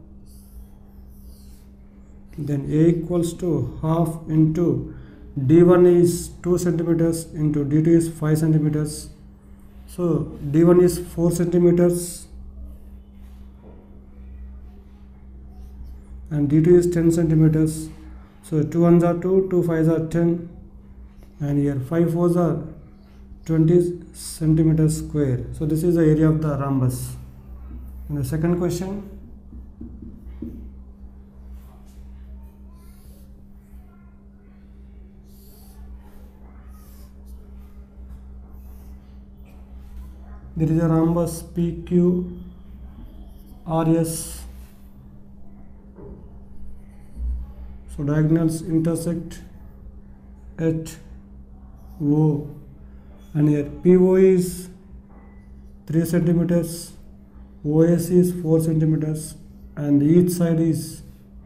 then A equals to half into D1 is 2 centimeters into D2 is 5 centimeters. So D1 is 4 centimeters and D2 is 10 centimeters. So 2 ones are 2, 2 5s are 10, and here 5 4s are 20 centimeters square. So this is the area of the rhombus. And the second question, there is a rhombus PQRS. So diagonals intersect at O, and here PO is 3 centimeters, OS is 4 centimeters, and each side is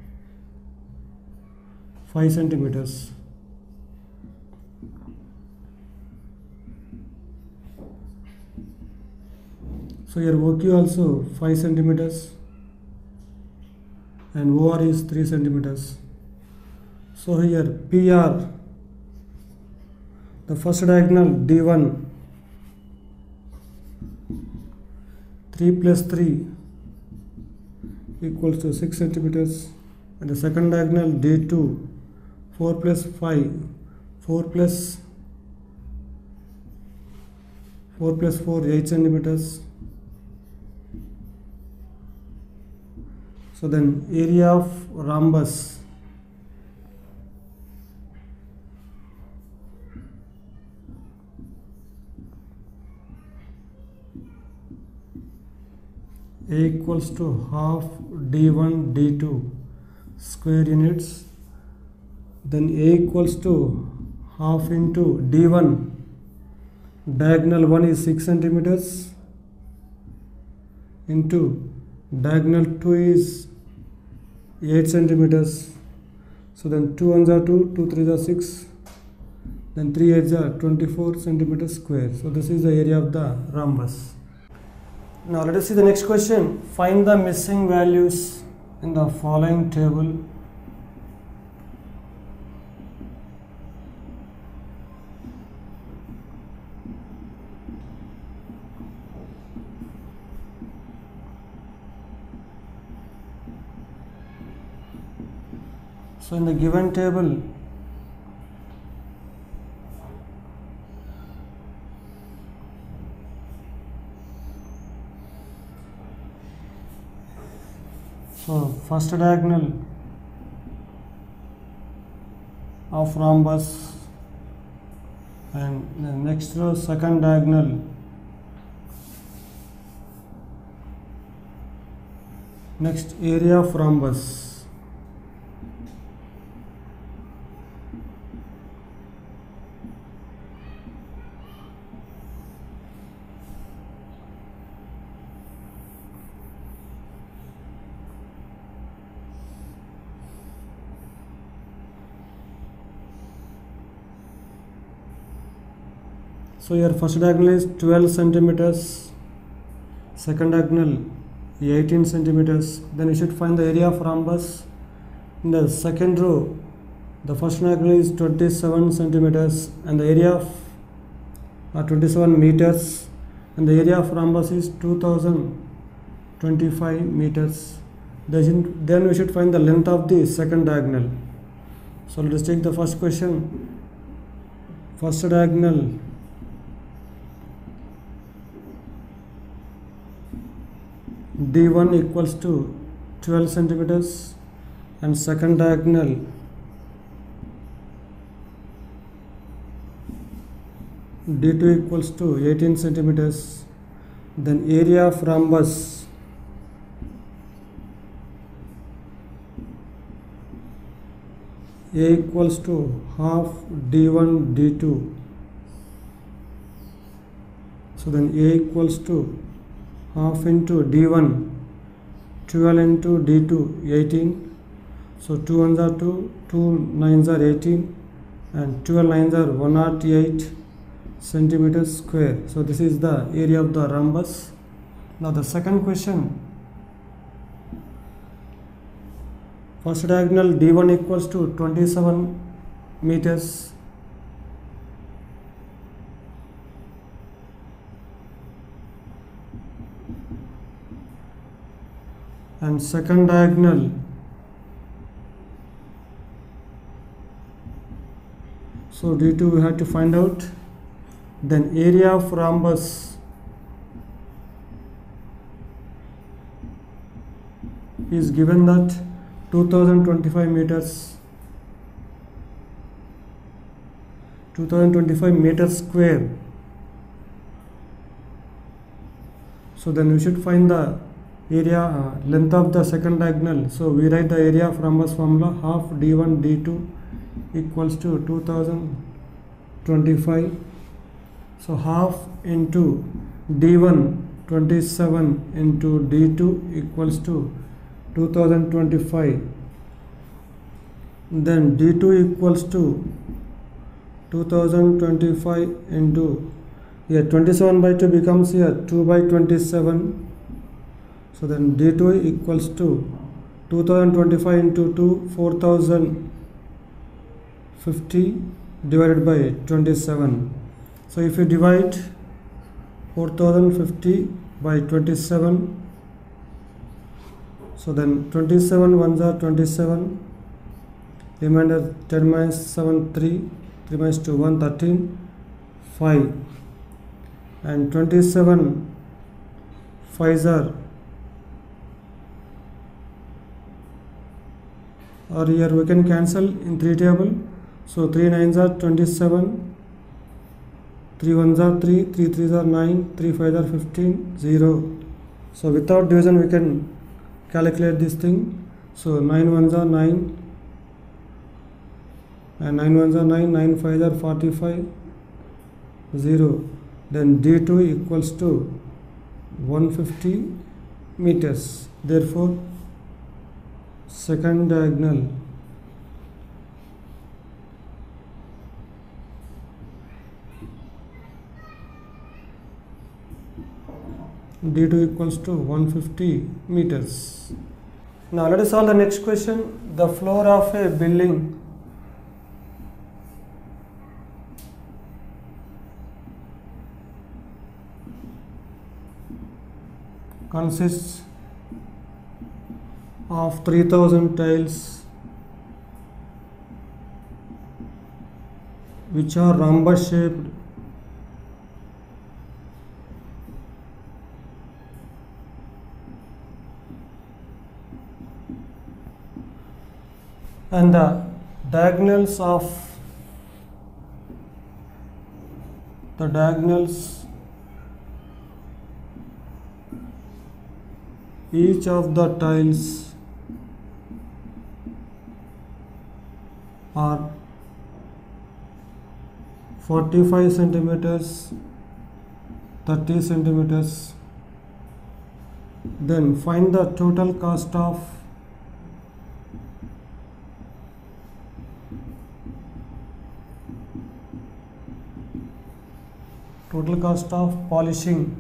5 centimeters. So here OQ also 5 centimeters and OR is 3 centimeters. So here PR, the first diagonal D1, 3 plus 3 equals to 6 centimeters, and the second diagonal D2, 4 plus 5, 4 plus 4, 8 centimeters. So then area of rhombus A equals to half D1 D2 square units, then A equals to half into D1, diagonal 1 is 6 centimeters, into diagonal 2 is 8 centimeters. So then 2 ones are 2, 2 3s are 6, then 3 8s are 24 centimeters square. So this is the area of the rhombus. Now let us see the next question. Find the missing values in the following table. So in the given table, so first diagonal of rhombus, and the next row second diagonal, next area of rhombus. So your first diagonal is 12 centimeters, second diagonal 18 centimeters. Then you should find the area of rhombus. In the second row, the first diagonal is 27 centimeters and the area of 27 meters, and the area of rhombus is 2025 meters. Then we should find the length of the second diagonal. So let us take the first question. First diagonal D1 equals to 12 centimeters and second diagonal D2 equals to 18 centimeters. Then area of rhombus A equals to half D1 D2. So then A equals to half into D1, 12 into D2, 18. So 2 ones are 2, 2 9s are 18, and 12 9s are 108 centimeters square. So this is the area of the rhombus. Now the second question. First diagonal D1 equals to 27 meters. And second diagonal so D2 we have to find out. Then area of rhombus is given that 2025 meters, 2025 meters square. So then we should find the area length of the second diagonal. So we write the area of rhombus formula, half D1 D2 equals to 2025. So half into D1 27 into D2 equals to 2025. Then D2 equals to 2025 into, here 27 by 2 becomes here 2 by 27. So then D2 equals to 2025 into 2, 4050 divided by 27. So if you divide 4050 by 27, so then 27 ones are 27, remainder 10 minus 7 3, 3 minus 2 1, 13, 5, and 27 5s are, or here we can cancel in 3 table. So 3 9s are 27, 3 1s are 3, 3 3s are 9, 3 5s are 15, 0. So without division we can calculate this thing. So 9 1s are 9, and 9 ones are 9, 9 5s are 45, 0. Then D2 equals to 150 meters. Therefore, second diagonal D2 equals to 150 meters. Now let us solve the next question. The floor of a building consists of 3000 tiles which are rhombus shaped and the diagonals each of the tiles are 45 centimeters, 30 centimeters. Then find the total cost of polishing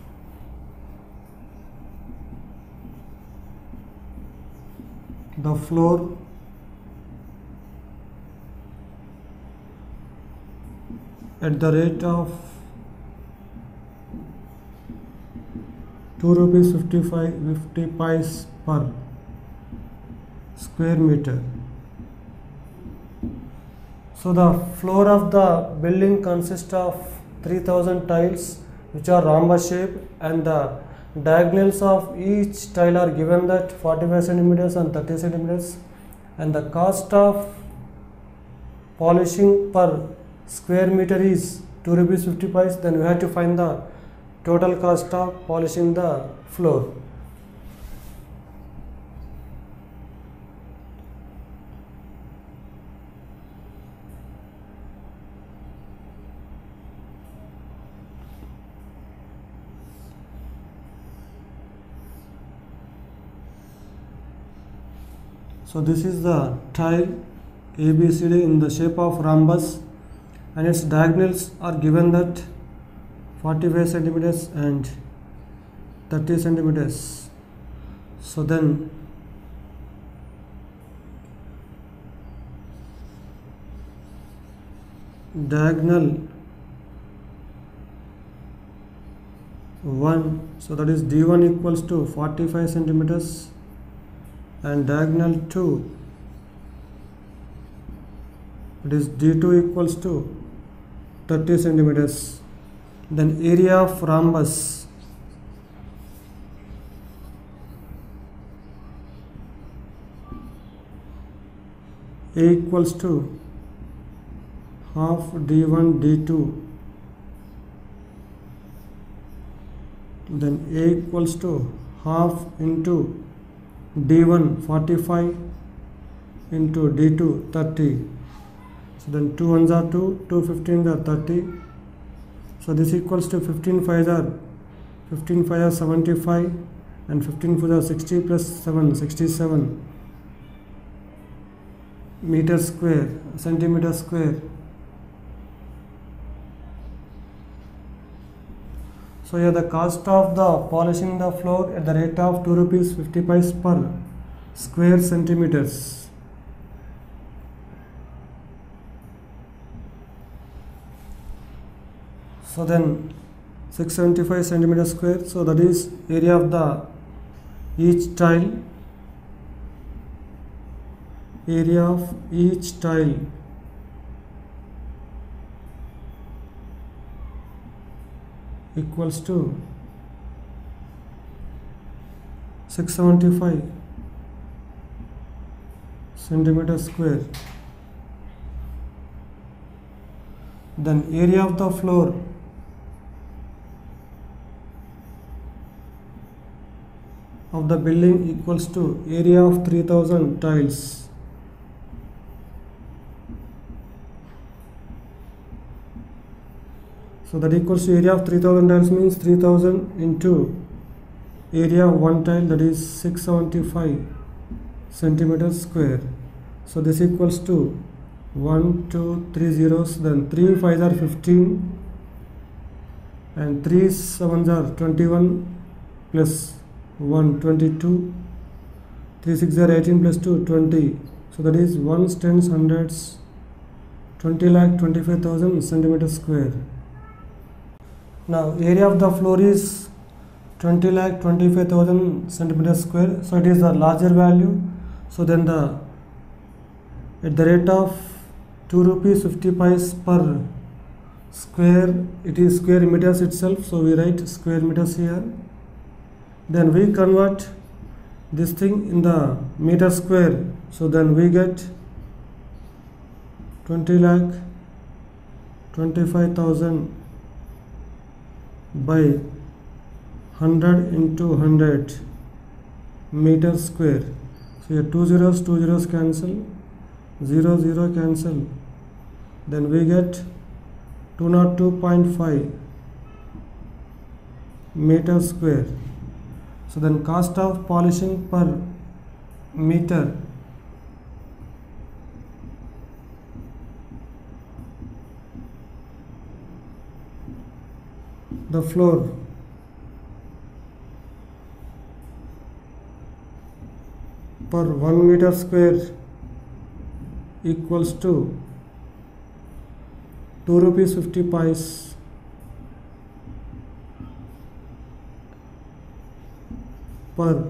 the floor at the rate of ₹2.50 per square meter. So the floor of the building consists of 3000 tiles which are rhombus shaped, and the diagonals of each tile are given that 45 centimeters and 30 centimeters, and the cost of polishing per square meter is ₹2.50. Then we have to find the total cost of polishing the floor. So this is the tile ABCD in the shape of rhombus, and its diagonals are given that 45 centimeters and 30 centimeters. So then diagonal 1, so that is D1 equals to 45 centimeters, and diagonal 2, it is D2 equals to 30 centimeters. Then area of rhombus, A equals to half D1 D2, then A equals to half into D1 45 into D2 30. So then 2 ones are 2, 2 15s are 30. So this equals to 15 5s are 75, and 15 4s are 60 plus 7 67 centimeter square. So here the cost of the polishing the floor at the rate of ₹2.50 per square centimeters. So then 675 centimeter square. So that is area of the each tile. Area of each tile equals to 675 centimeter square. Then area of the floor of the building equals to area of 3000 tiles. So that equals to area of 3000 tiles means 3000 into area of one tile, that is 675 centimeters square. So this equals to 1 2 3 zeros, then 3 5s are 15 and 3 7s are 21 plus 1 22, 3 6 are 18 plus 2 20. So that is ones, tens, hundreds, 20,25,000 centimeters square. Now area of the floor is 20,25,000 centimeters square. So it is a larger value. So then at the rate of 2 rupees 50 paise per square, it is square meters itself. So we write square meters here. Then we convert this thing in the meter square. So then we get 20,25,000 by 100 into 100 meter square. So here 2 zeros cancel, 0 0 cancel, then we get 202.5 meter square. So then cost of polishing per meter the floor per 1 meter square equals to 2 rupees 50 paise per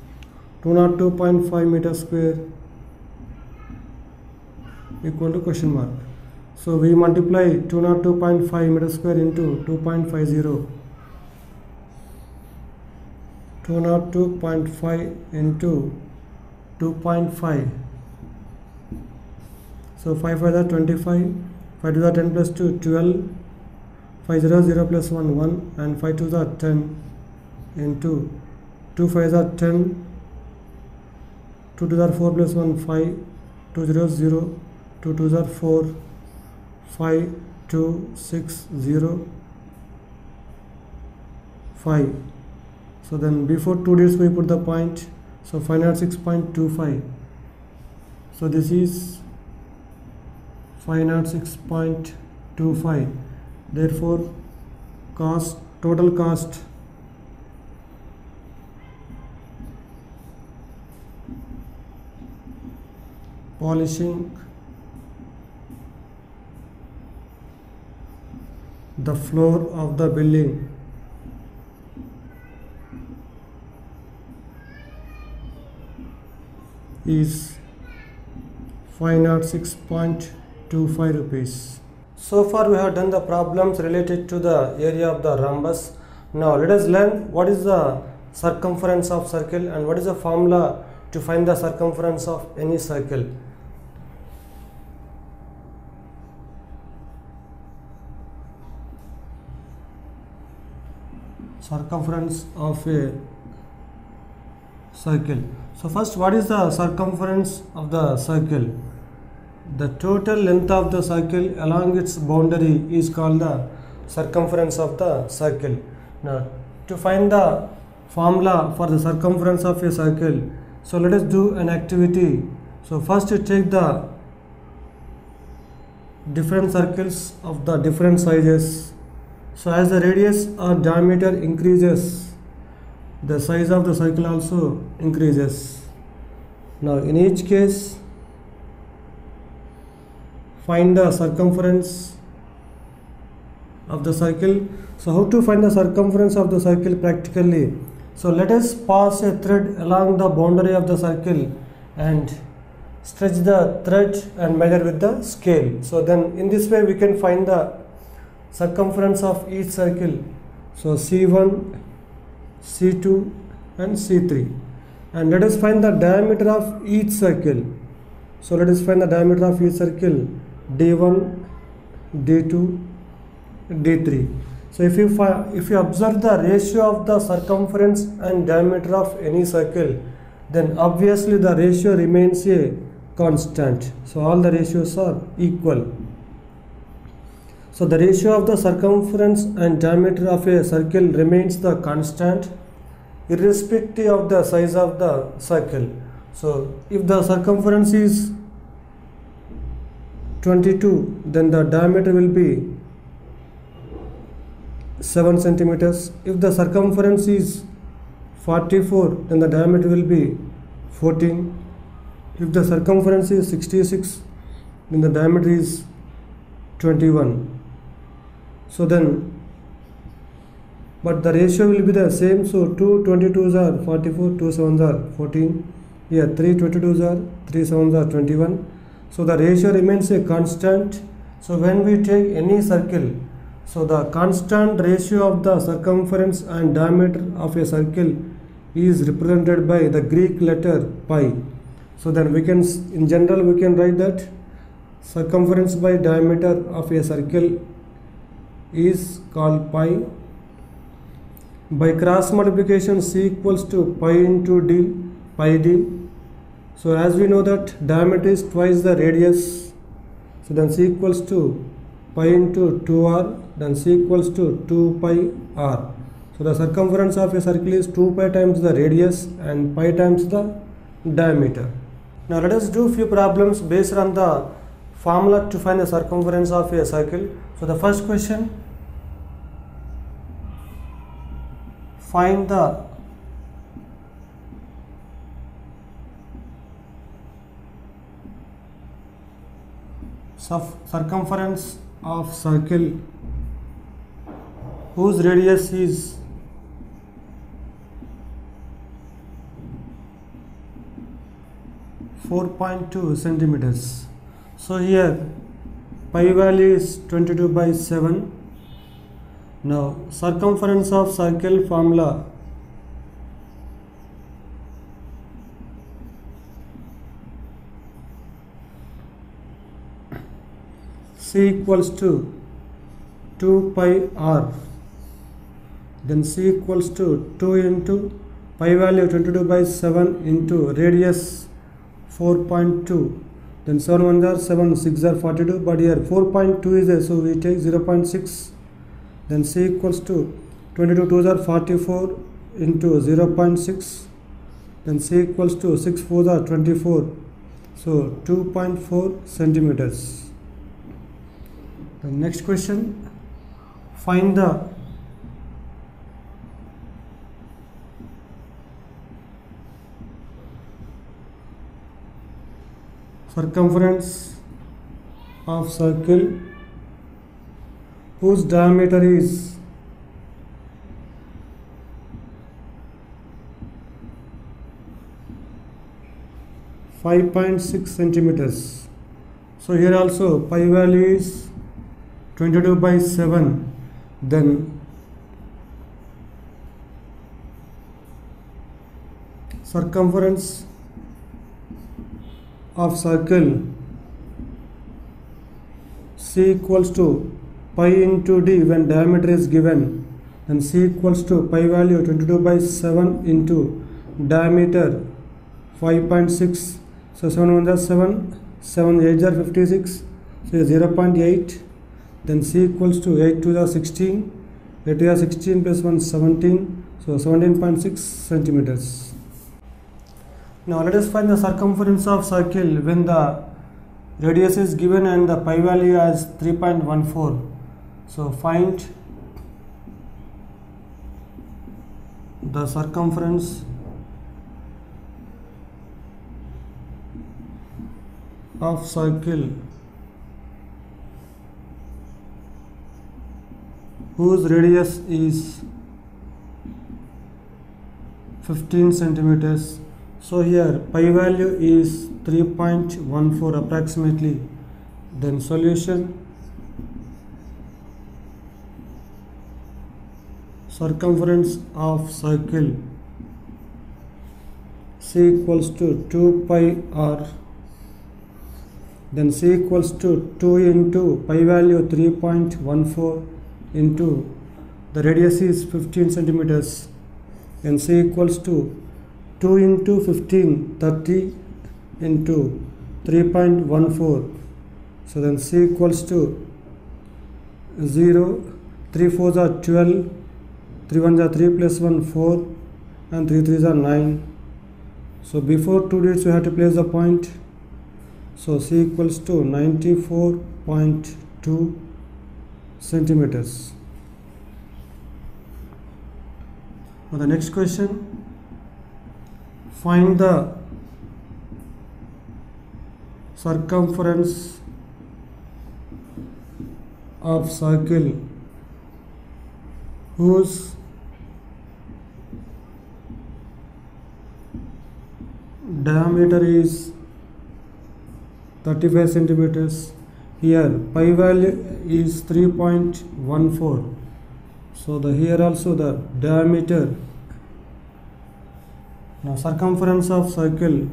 202.5 meter square equal to question mark. So we multiply 202.5 meter square into 2.50. 202.5 into 2.5. So 5 5 are 25, 5 2 are 10 plus 2 12, 5 0 0 plus 1 1, and 5 2 are 10 into 2 5 are 10, 2 2 are 4 plus 1 5, 2 0 0, 2 2 are 4, 5 2 6 0 5. So then before 2 digits we put the point. So 506.25. So this is 506.25. Therefore total cost polishing the floor of the building is 506.25 rupees. So far we have done the problems related to the area of the rhombus. Now let us learn what is the circumference of circle and what is the formula to find the circumference of any circle. Circumference of a circle. So first, what is the circumference of the circle? The total length of the circle along its boundary is called the circumference of the circle. Now to find the formula for the circumference of a circle, so let us do an activity. So first you take the different circles of the different sizes. So as the radius or diameter increases, the size of the circle also increases. Now in each case, find the circumference of the circle. So how to find the circumference of the circle practically? So let us pass a thread along the boundary of the circle and stretch the thread and measure with the scale. So then in this way we can find the circumference of each circle. So C1, C2 and C3, and let us find the diameter of each circle. So let us find the diameter of each circle, D1, D2, D3. So if you observe the ratio of the circumference and diameter of any circle, then obviously the ratio remains a constant. So all the ratios are equal. So the ratio of the circumference and diameter of a circle remains the constant irrespective of the size of the circle. So if the circumference is 22, then the diameter will be 7 centimeters. If the circumference is 44, then the diameter will be 14. If the circumference is 66, then the diameter is 21. So then, but the ratio will be the same. So 2 22s are 44, 2 7s are 14. Here 3 22s are 3 7s are 21. So the ratio remains a constant. So when we take any circle, so the constant ratio of the circumference and diameter of a circle is represented by the Greek letter pi. So then we can, in general, we can write that circumference by diameter of a circle is called pi. By cross multiplication, C equals to pi into d, pi d. So as we know that diameter is twice the radius, so then C equals to pi into 2r, then C equals to 2 pi r. So the circumference of a circle is 2 pi times the radius and pi times the diameter. Now let us do few problems based on the formula to find the circumference of a circle. So the first question, find the circumference of circle whose radius is 4.2 centimeters. So here pi value is 22 by 7. Now circumference of circle formula, C equals to 2 pi r, then C equals to 2 into pi value 22 by 7 into radius 4.2, then 7 1s are 7, 6 are 42, but here 4.2 is there, so we take 0.6, then C equals to 22 2s are 44 into 0.6, then C equals to 6 4s are 24, so 2.4 centimeters. The next question, find the circumference of circle whose diameter is 5.6 centimeters. So here also pi value is 22 by 7, then circumference of circle C equals to pi into d when diameter is given, then C equals to pi value 22 by 7 into diameter 5.6, so 7 1s are 7, 7 8s are 56, so 0.8, then C equals to 8 2s are 16, 8 2s are 16 plus 1 17, so 17.6 centimeters. Now let us find the circumference of circle when the radius is given and the pi value as 3.14. So find the circumference of circle whose radius is 15 centimeters. So here pi value is 3.14 approximately. Then solution, circumference of circle C equals to 2 pi r, then C equals to 2 into pi value 3.14 into the radius is 15 centimeters, and C equals to 2 into 15, 30 into 3.14, so then C equals to 0, 3 4s are 12, 3 1s are 3 plus 1 4, and 3 3s are 9. So before 2 digits we have to place the point. So C equals to 94.2 centimeters. For the next question, find the circumference of circle whose diameter is 35 centimeters. Here pi value is 3.14. So here also the diameter. Now circumference of circle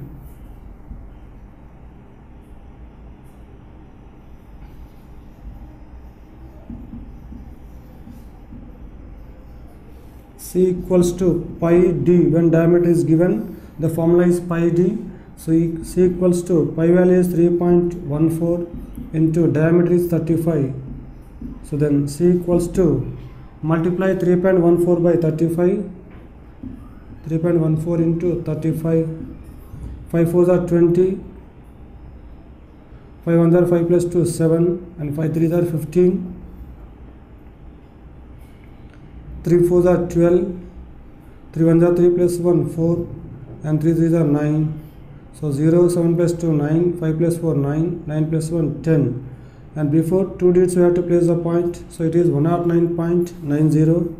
C equals to pi d. When diameter is given, the formula is pi d. So C equals to pi value is 3.14 into diameter is 35. So then C equals to multiply 3.14 by 35. 3.14 into 35. 5 4s are 20. 5 1s are 5 plus 2 7, and 5 3s are 15. 3 4s are 12. 3 1s are 3 plus 1 4, and 3 3s are 9. So 0, 7 plus 2 9, 5 plus 4 9, 9 plus 1 10. And before 2 digits we have to place the point. So it is 109.90.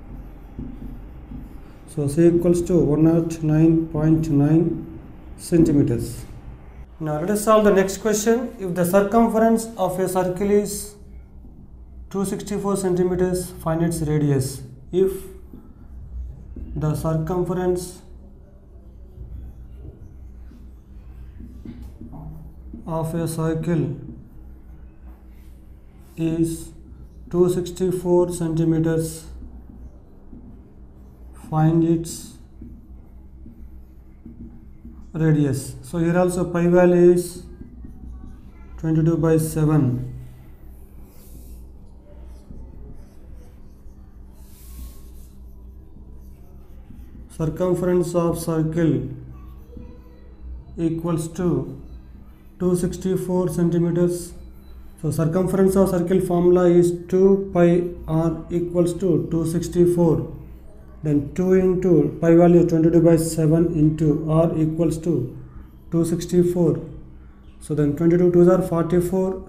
So C equals to 109.9 centimeters. Now let us solve the next question. If the circumference of a circle is 264 centimeters, find its radius. If the circumference of a circle is 264 centimeters, find its radius. So here also pi value is 22 by 7. Circumference of circle equals to 264 centimeters. So circumference of circle formula is 2 pi r equals to 264. Then 2 into pi value 22 by 7 into r equals to 264. So then 22 2s are 44,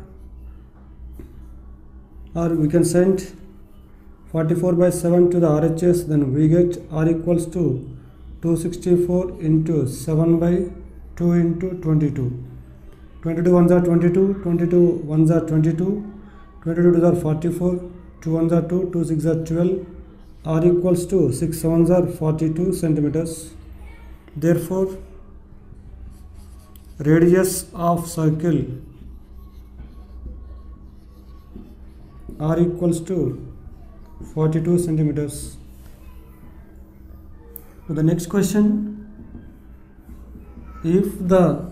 or we can send 44 by 7 to the RHS. Then we get r equals to 264 into 7 by 2 into 22. 22 1s are 22, 22 1s are 22, 22 2s are 44, 2 1s are 2, 2 6 are 12, r equals to 6 7s are 42 centimeters. Therefore, radius of circle r equals to 42 centimeters. To the next question, if the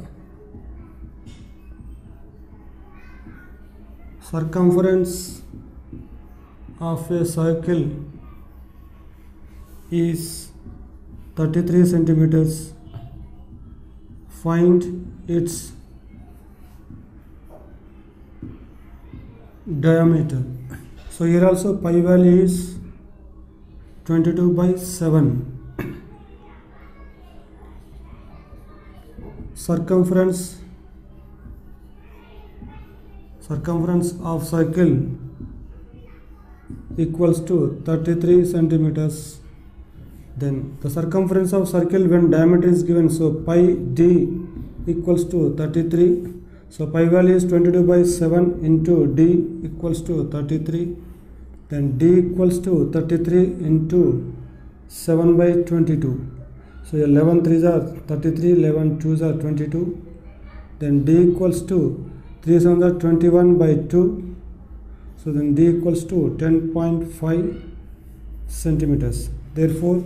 circumference of a circle is 33 centimeters, find its diameter. So here also pi value is 22 by 7. Circumference of circle equals to 33 centimeters. Then the circumference of circle when diameter is given, so pi d equals to 33. So pi value is 22 by 7 into d equals to 33. Then d equals to 33 into 7 by 22. So 11 3s are 33, 11 2s are 22. Then d equals to 3 7s are 21 by 2. So then d equals to 10.5 centimeters. Therefore,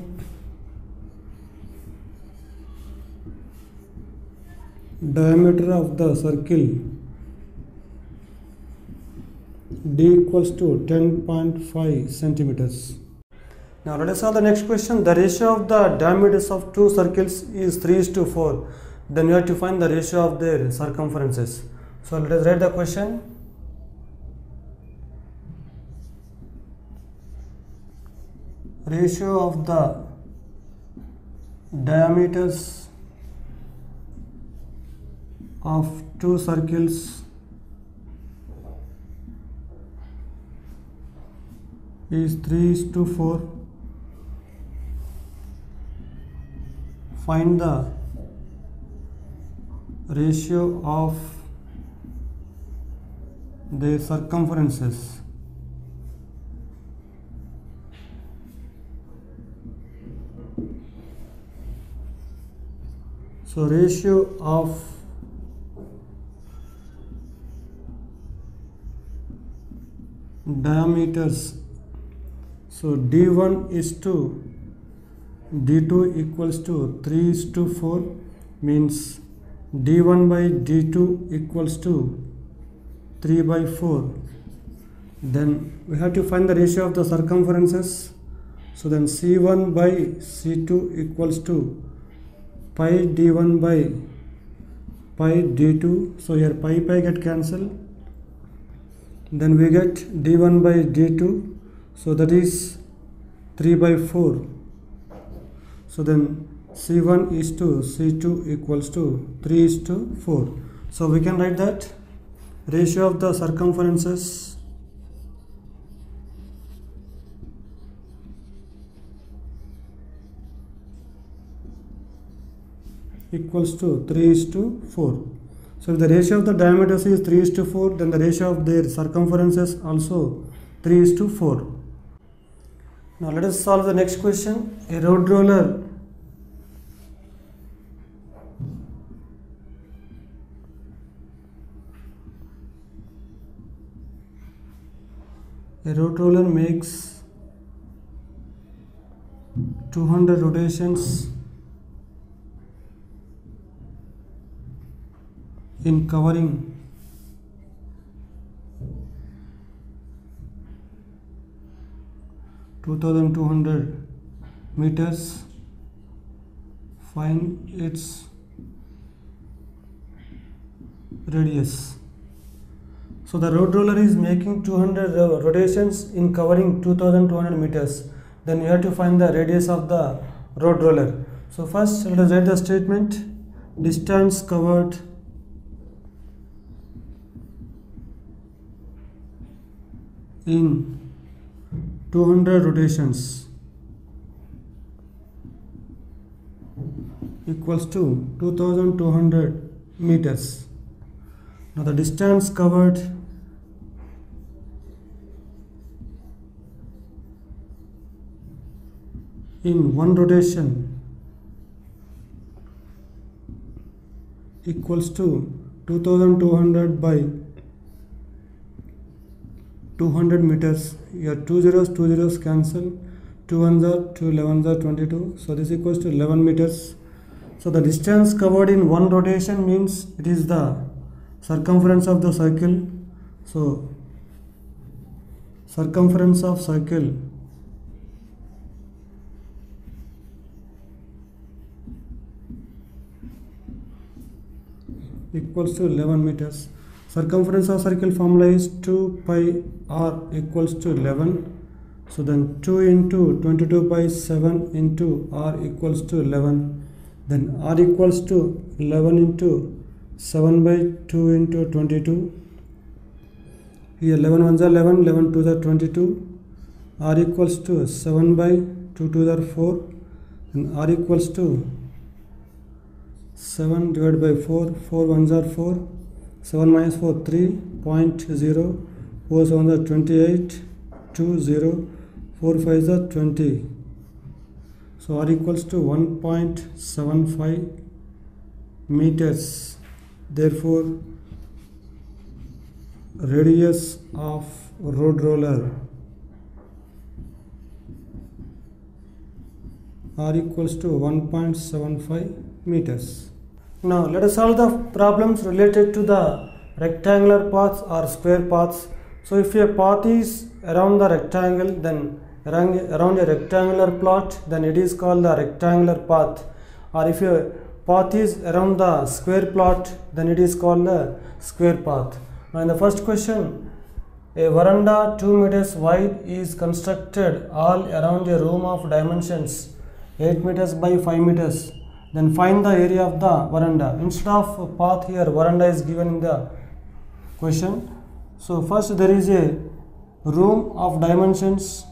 diameter of the circle D equals to 10.5 centimeters. Now let us solve the next question. The ratio of the diameters of two circles is 3:4. Then you have to find the ratio of their circumferences. So let us write the question. Ratio of the diameters of two circles is 3:4. Find the ratio of their circumferences. So ratio of diameters, so D1 is to D2 equals to 3:4, means D1 by D2 equals to 3/4. Then we have to find the ratio of the circumferences. So then C1 by C2 equals to pi D1 by pi D2. So here pi get cancelled. Then we get D1 by D2. So that is 3/4. So then C1 is to C2 equals to 3:4. So we can write that ratio of the circumferences equals to 3:4. So if the ratio of the diameters is 3:4, then the ratio of their circumferences also 3:4. Now let us solve the next question. A road roller makes 200 rotations in covering 2200 meters. Find its radius. So the road roller is making 200 rotations in covering 2200 meters. Then you have to find the radius of the road roller. So first let us write the statement. Distance covered in 200 rotations equals to 2200 meters. Now the distance covered in one rotation equals to 2200 by 200 meters. Your two zeros cancel. 2 ones are 2, 11s are 22. So this equals to 11 meters. So the distance covered in one rotation means it is the circumference of the circle. So circumference of circle equals to 11 meters. Circumference of circle formula is 2 pi r equals to 11. So then 2 into 22 by 7 into r equals to 11. Then r equals to 11 into 7 by 2 into 22. Here 11 ones are 11, 11 twos are 22. R equals to 7 by 2 twos are 4. And r equals to 7 divided by 4, 4 ones are 4. 7 minus 4, 3.0. 4 7s are 28. 2 0. 4 5s are 20. So r equals to 1.75 meters. Therefore radius of road roller r equals to 1.75 meters. Now let us solve the problems related to the rectangular paths or square paths. So if a path is around the rectangle, then around a rectangular plot, then it is called the rectangular path. Or if a path is around the square plot, then it is called the square path. Now in the first question, a veranda 2 meters wide is constructed all around a room of dimensions 8 meters by 5 meters. Then find the area of the veranda. Instead of path here, veranda is given in the question. So first there is a room of dimensions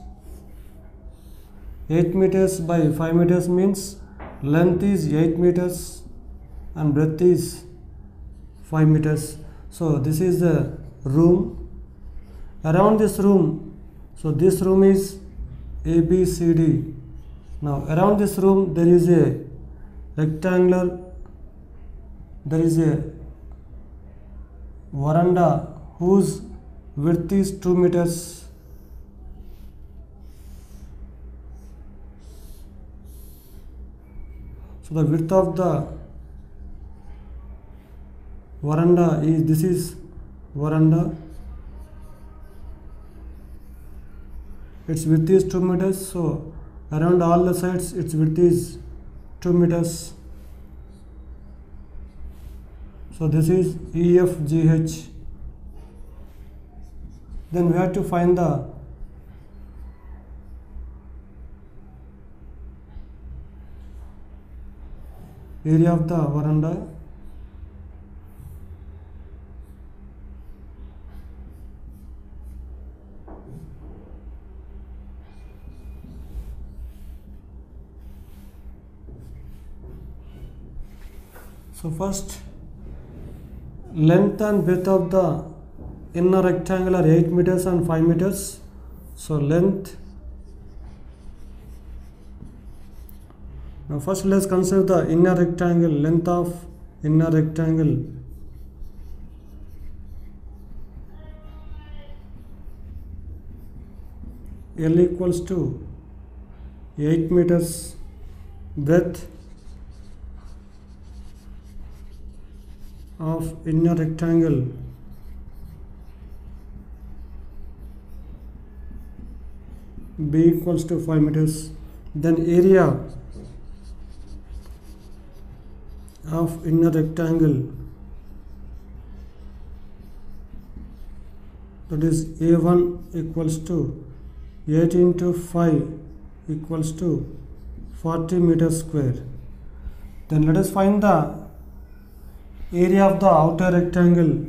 8 meters by 5 meters, means length is 8 meters and breadth is 5 meters. So this is the room. Around this room, so this room is A, B, C, D. Now around this room there is a rectangular, there is a veranda whose width is 2 meters. So the width of the veranda is, this is veranda, its width is 2 meters. So around all the sides its width is 2 meters. So this is EFGH. Then we have to find the area of the veranda. So first, length and breadth of the inner rectangle are 8 meters and 5 meters. So length. Now first let's consider the inner rectangle. Length of inner rectangle L equals to 8 meters. Breadth of inner rectangle B equals to 5 meters. Then area of inner rectangle, that is A1 equals to 8 into 5 equals to 40 meters square. Then let us find the area of the outer rectangle.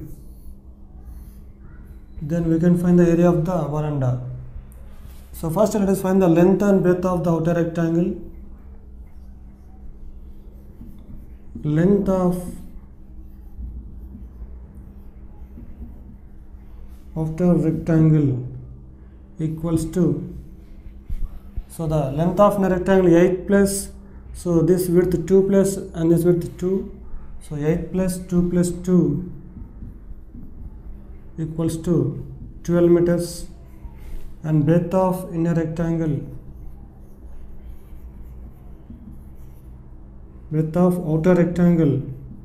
Then we can find the area of the veranda. So first let us find the length and breadth of the outer rectangle. Length of outer rectangle equals to, so the length of the rectangle 8 plus, so this width 2 plus and this width 2, so 8 plus 2 plus 2 equals to 12 meters. And breadth of inner rectangle, breadth of outer rectangle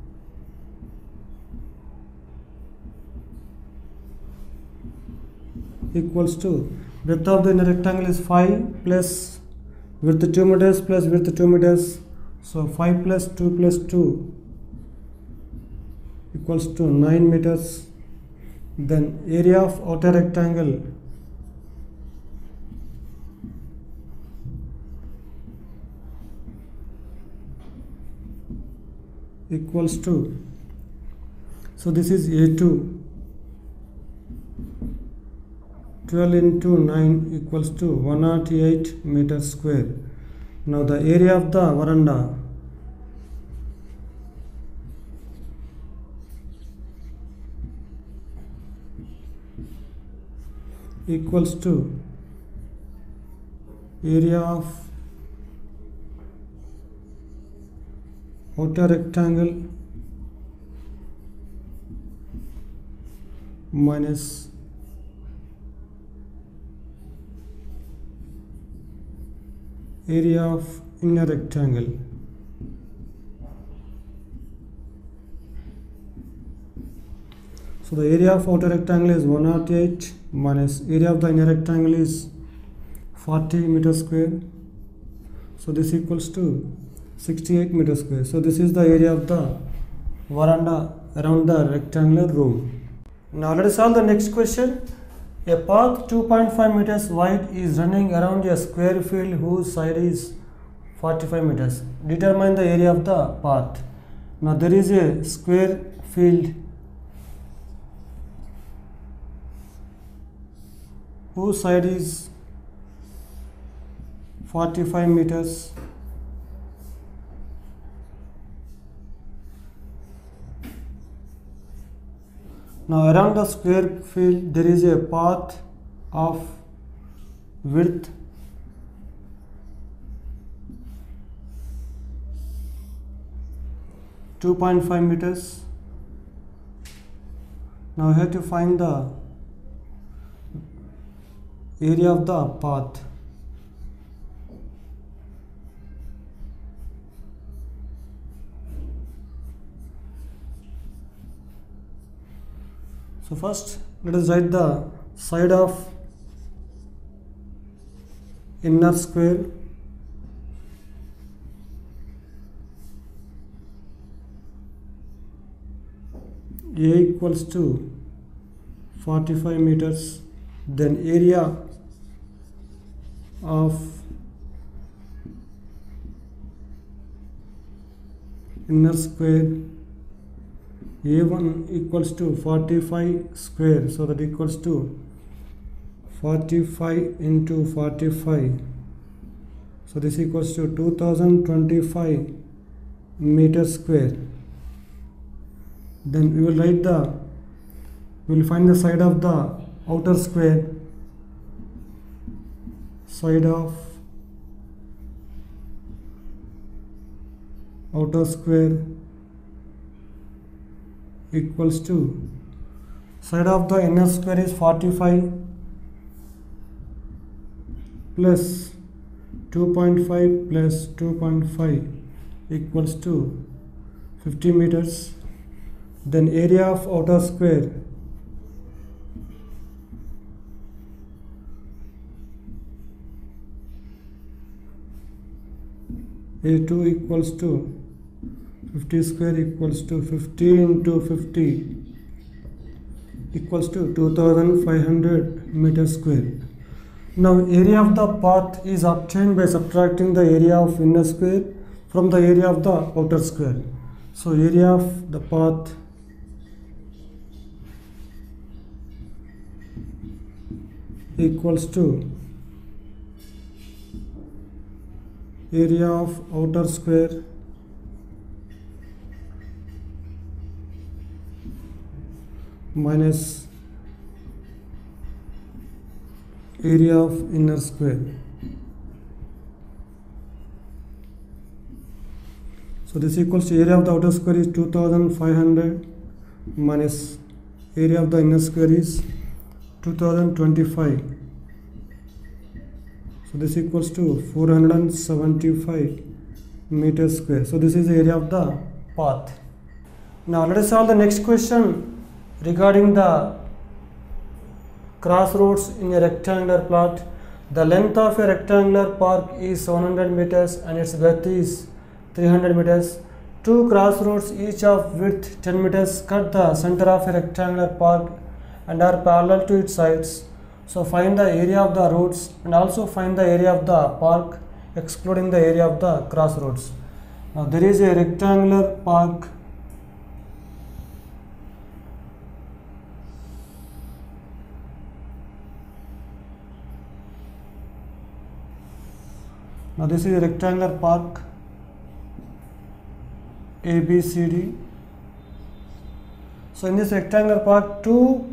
equals to, breadth of the inner rectangle is 5 plus width 2 meters plus width 2 meters, so 5 plus 2 plus 2 equals to 9 meters. Then area of outer rectangle equals to, so this is A2, 12 into 9 equals to 108 meters square. Now the area of the veranda equals to area of outer rectangle minus area of inner rectangle. So the area of outer rectangle is 108 minus area of the inner rectangle is 40 meter square. So this equals to 68 meter square. So this is the area of the veranda around the rectangular room. Now let us solve the next question. A path 2.5 meters wide is running around a square field whose side is 45 meters. Determine the area of the path. Now there is a square field whose side is 45 meters. Now around the square field there is a path of width 2.5 meters. Now we have to find the area of the path. So first let us write the side of inner square. A equals to 45 meters. Then area of inner square A1 equals to 45 square, so that equals to 45 into 45, so this equals to 2025 meters square. Then we will find the side of the outer square. Side of outer square equals to side of the inner square is 45 plus 2.5 plus 2.5 equals to 50 meters. Then area of outer square A2 equals to 50 square equals to 50 into 50 equals to 2500 meters square. Now area of the path is obtained by subtracting the area of inner square from the area of the outer square. So area of the path equals to area of outer square minus area of inner square. So this equals to area of the outer square is 2500 minus area of the inner square is 2025. So this equals to 475 meters square. So this is the area of the path. Now let us solve the next question regarding the crossroads in a rectangular plot. The length of a rectangular park is 700 meters and its breadth is 300 meters. Two crossroads, each of width 10 meters, cut the center of a rectangular park and are parallel to its sides. So find the area of the roads and also find the area of the park excluding the area of the crossroads. Now there is a rectangular park. Now this is a rectangular park ABCD. So in this rectangular park, two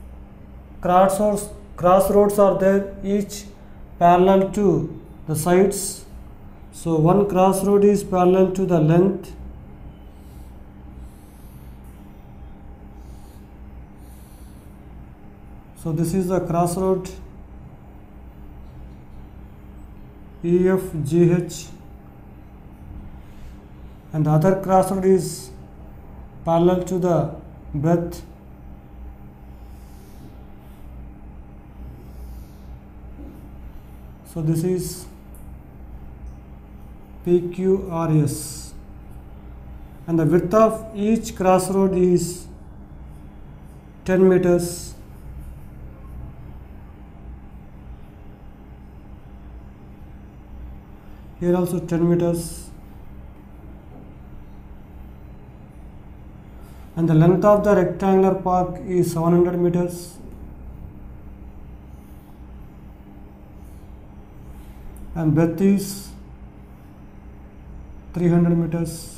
crossroads are there, each parallel to the sides. So one crossroad is parallel to the length, so this is the crossroad EFGH, and the other crossroad is parallel to the breadth So this is PQRS, and the width of each crossroad is 10 meters. Here also 10 meters. And the length of the rectangular park is 700 meters. And breadth is 300 meters.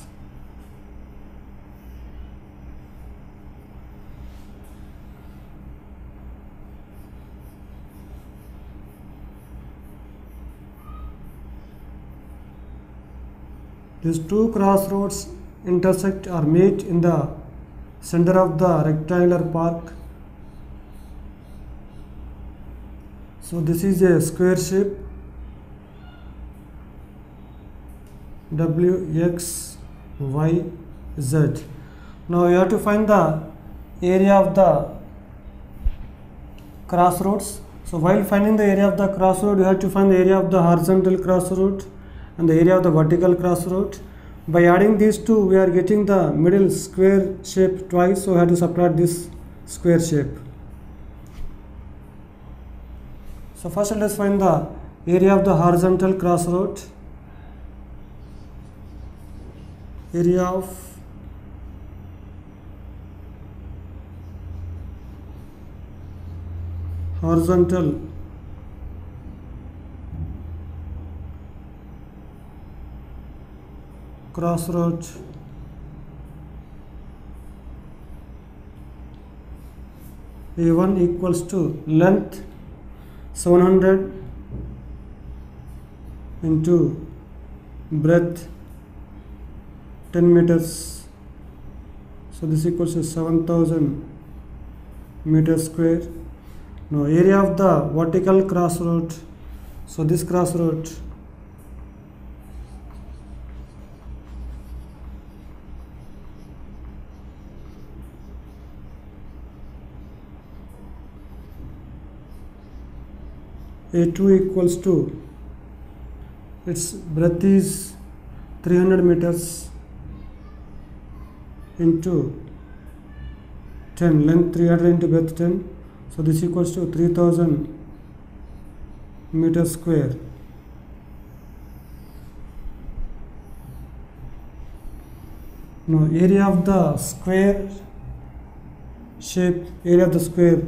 These two crossroads intersect or meet in the center of the rectangular park. So this is a square shape, W, X, Y, Z. Now you have to find the area of the crossroads. So while finding the area of the crossroad, you have to find the area of the horizontal crossroad and the area of the vertical crossroad. By adding these two, we are getting the middle square shape twice, so we have to subtract this square shape. So first let us find the area of the horizontal crossroad. Area of horizontal crossroad A1 equals to length 700 into breadth 10 meters. So this equals to 7000 meters square. Now area of the vertical crossroad. So this crossroad A2 equals to, its breadth is 300 meters into 10, length 300 into breadth 10. So this equals to 3000 meters square. Now area of the square shape, area of the square,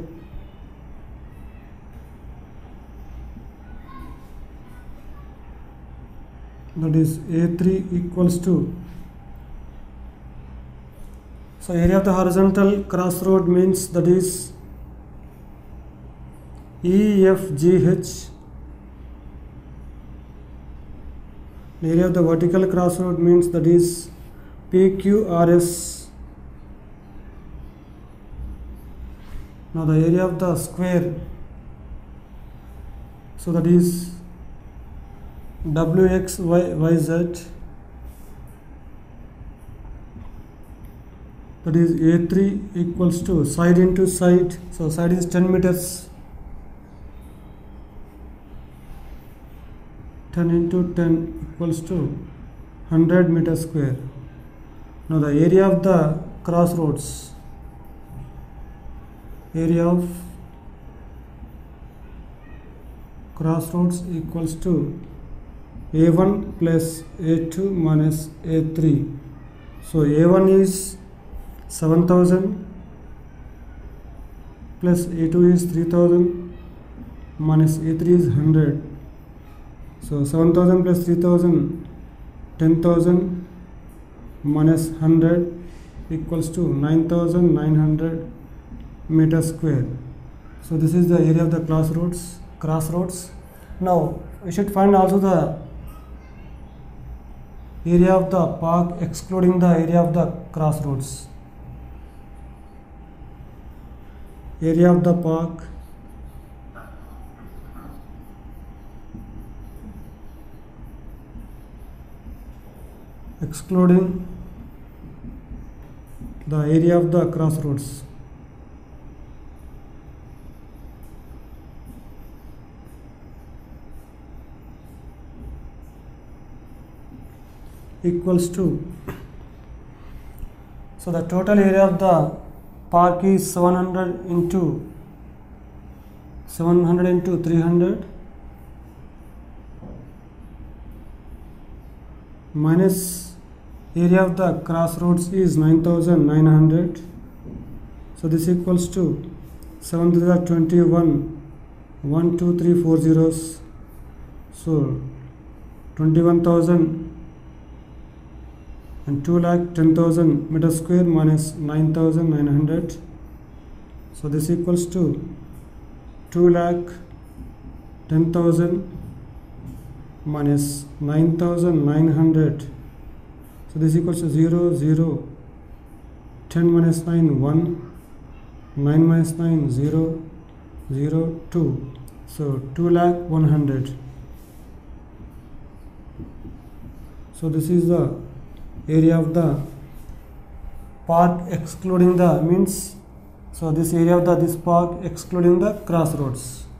that is A3 equals to, so area of the horizontal crossroad means that is EFGH. The area of the vertical crossroad means that is PQRS. Now the area of the square, so that is WXYZ, that is A3 equals to side into side, so side is 10 meters, 10 into 10 equals to 100 meters square. Now the area of the crossroads, area of crossroads equals to A1 plus A2 minus A3. So A1 is 7000 plus A2 is 3000 minus A3 is 100. So 7000 plus 3000, 10,000 minus 100 equals to 9900 meters square. So this is the area of the crossroads. Now we should find also the area of the park excluding the area of the crossroads. Area of the park excluding the area of the crossroads. equals to, so the total area of the park is 700 into 300 minus area of the crossroads is 9900. So this equals to 7 to the 21, 1 2 3 4 zeros, so 21,000 and 2,10,000 meter square minus 9,900. So this equals to 2,10,000 minus 9,900. So this equals to 0 0, 10 minus 9 1, 9 minus 9 0 0 2, so 2,100,000. So this is the area of the park excluding the means, so this area of the this park excluding the crossroads.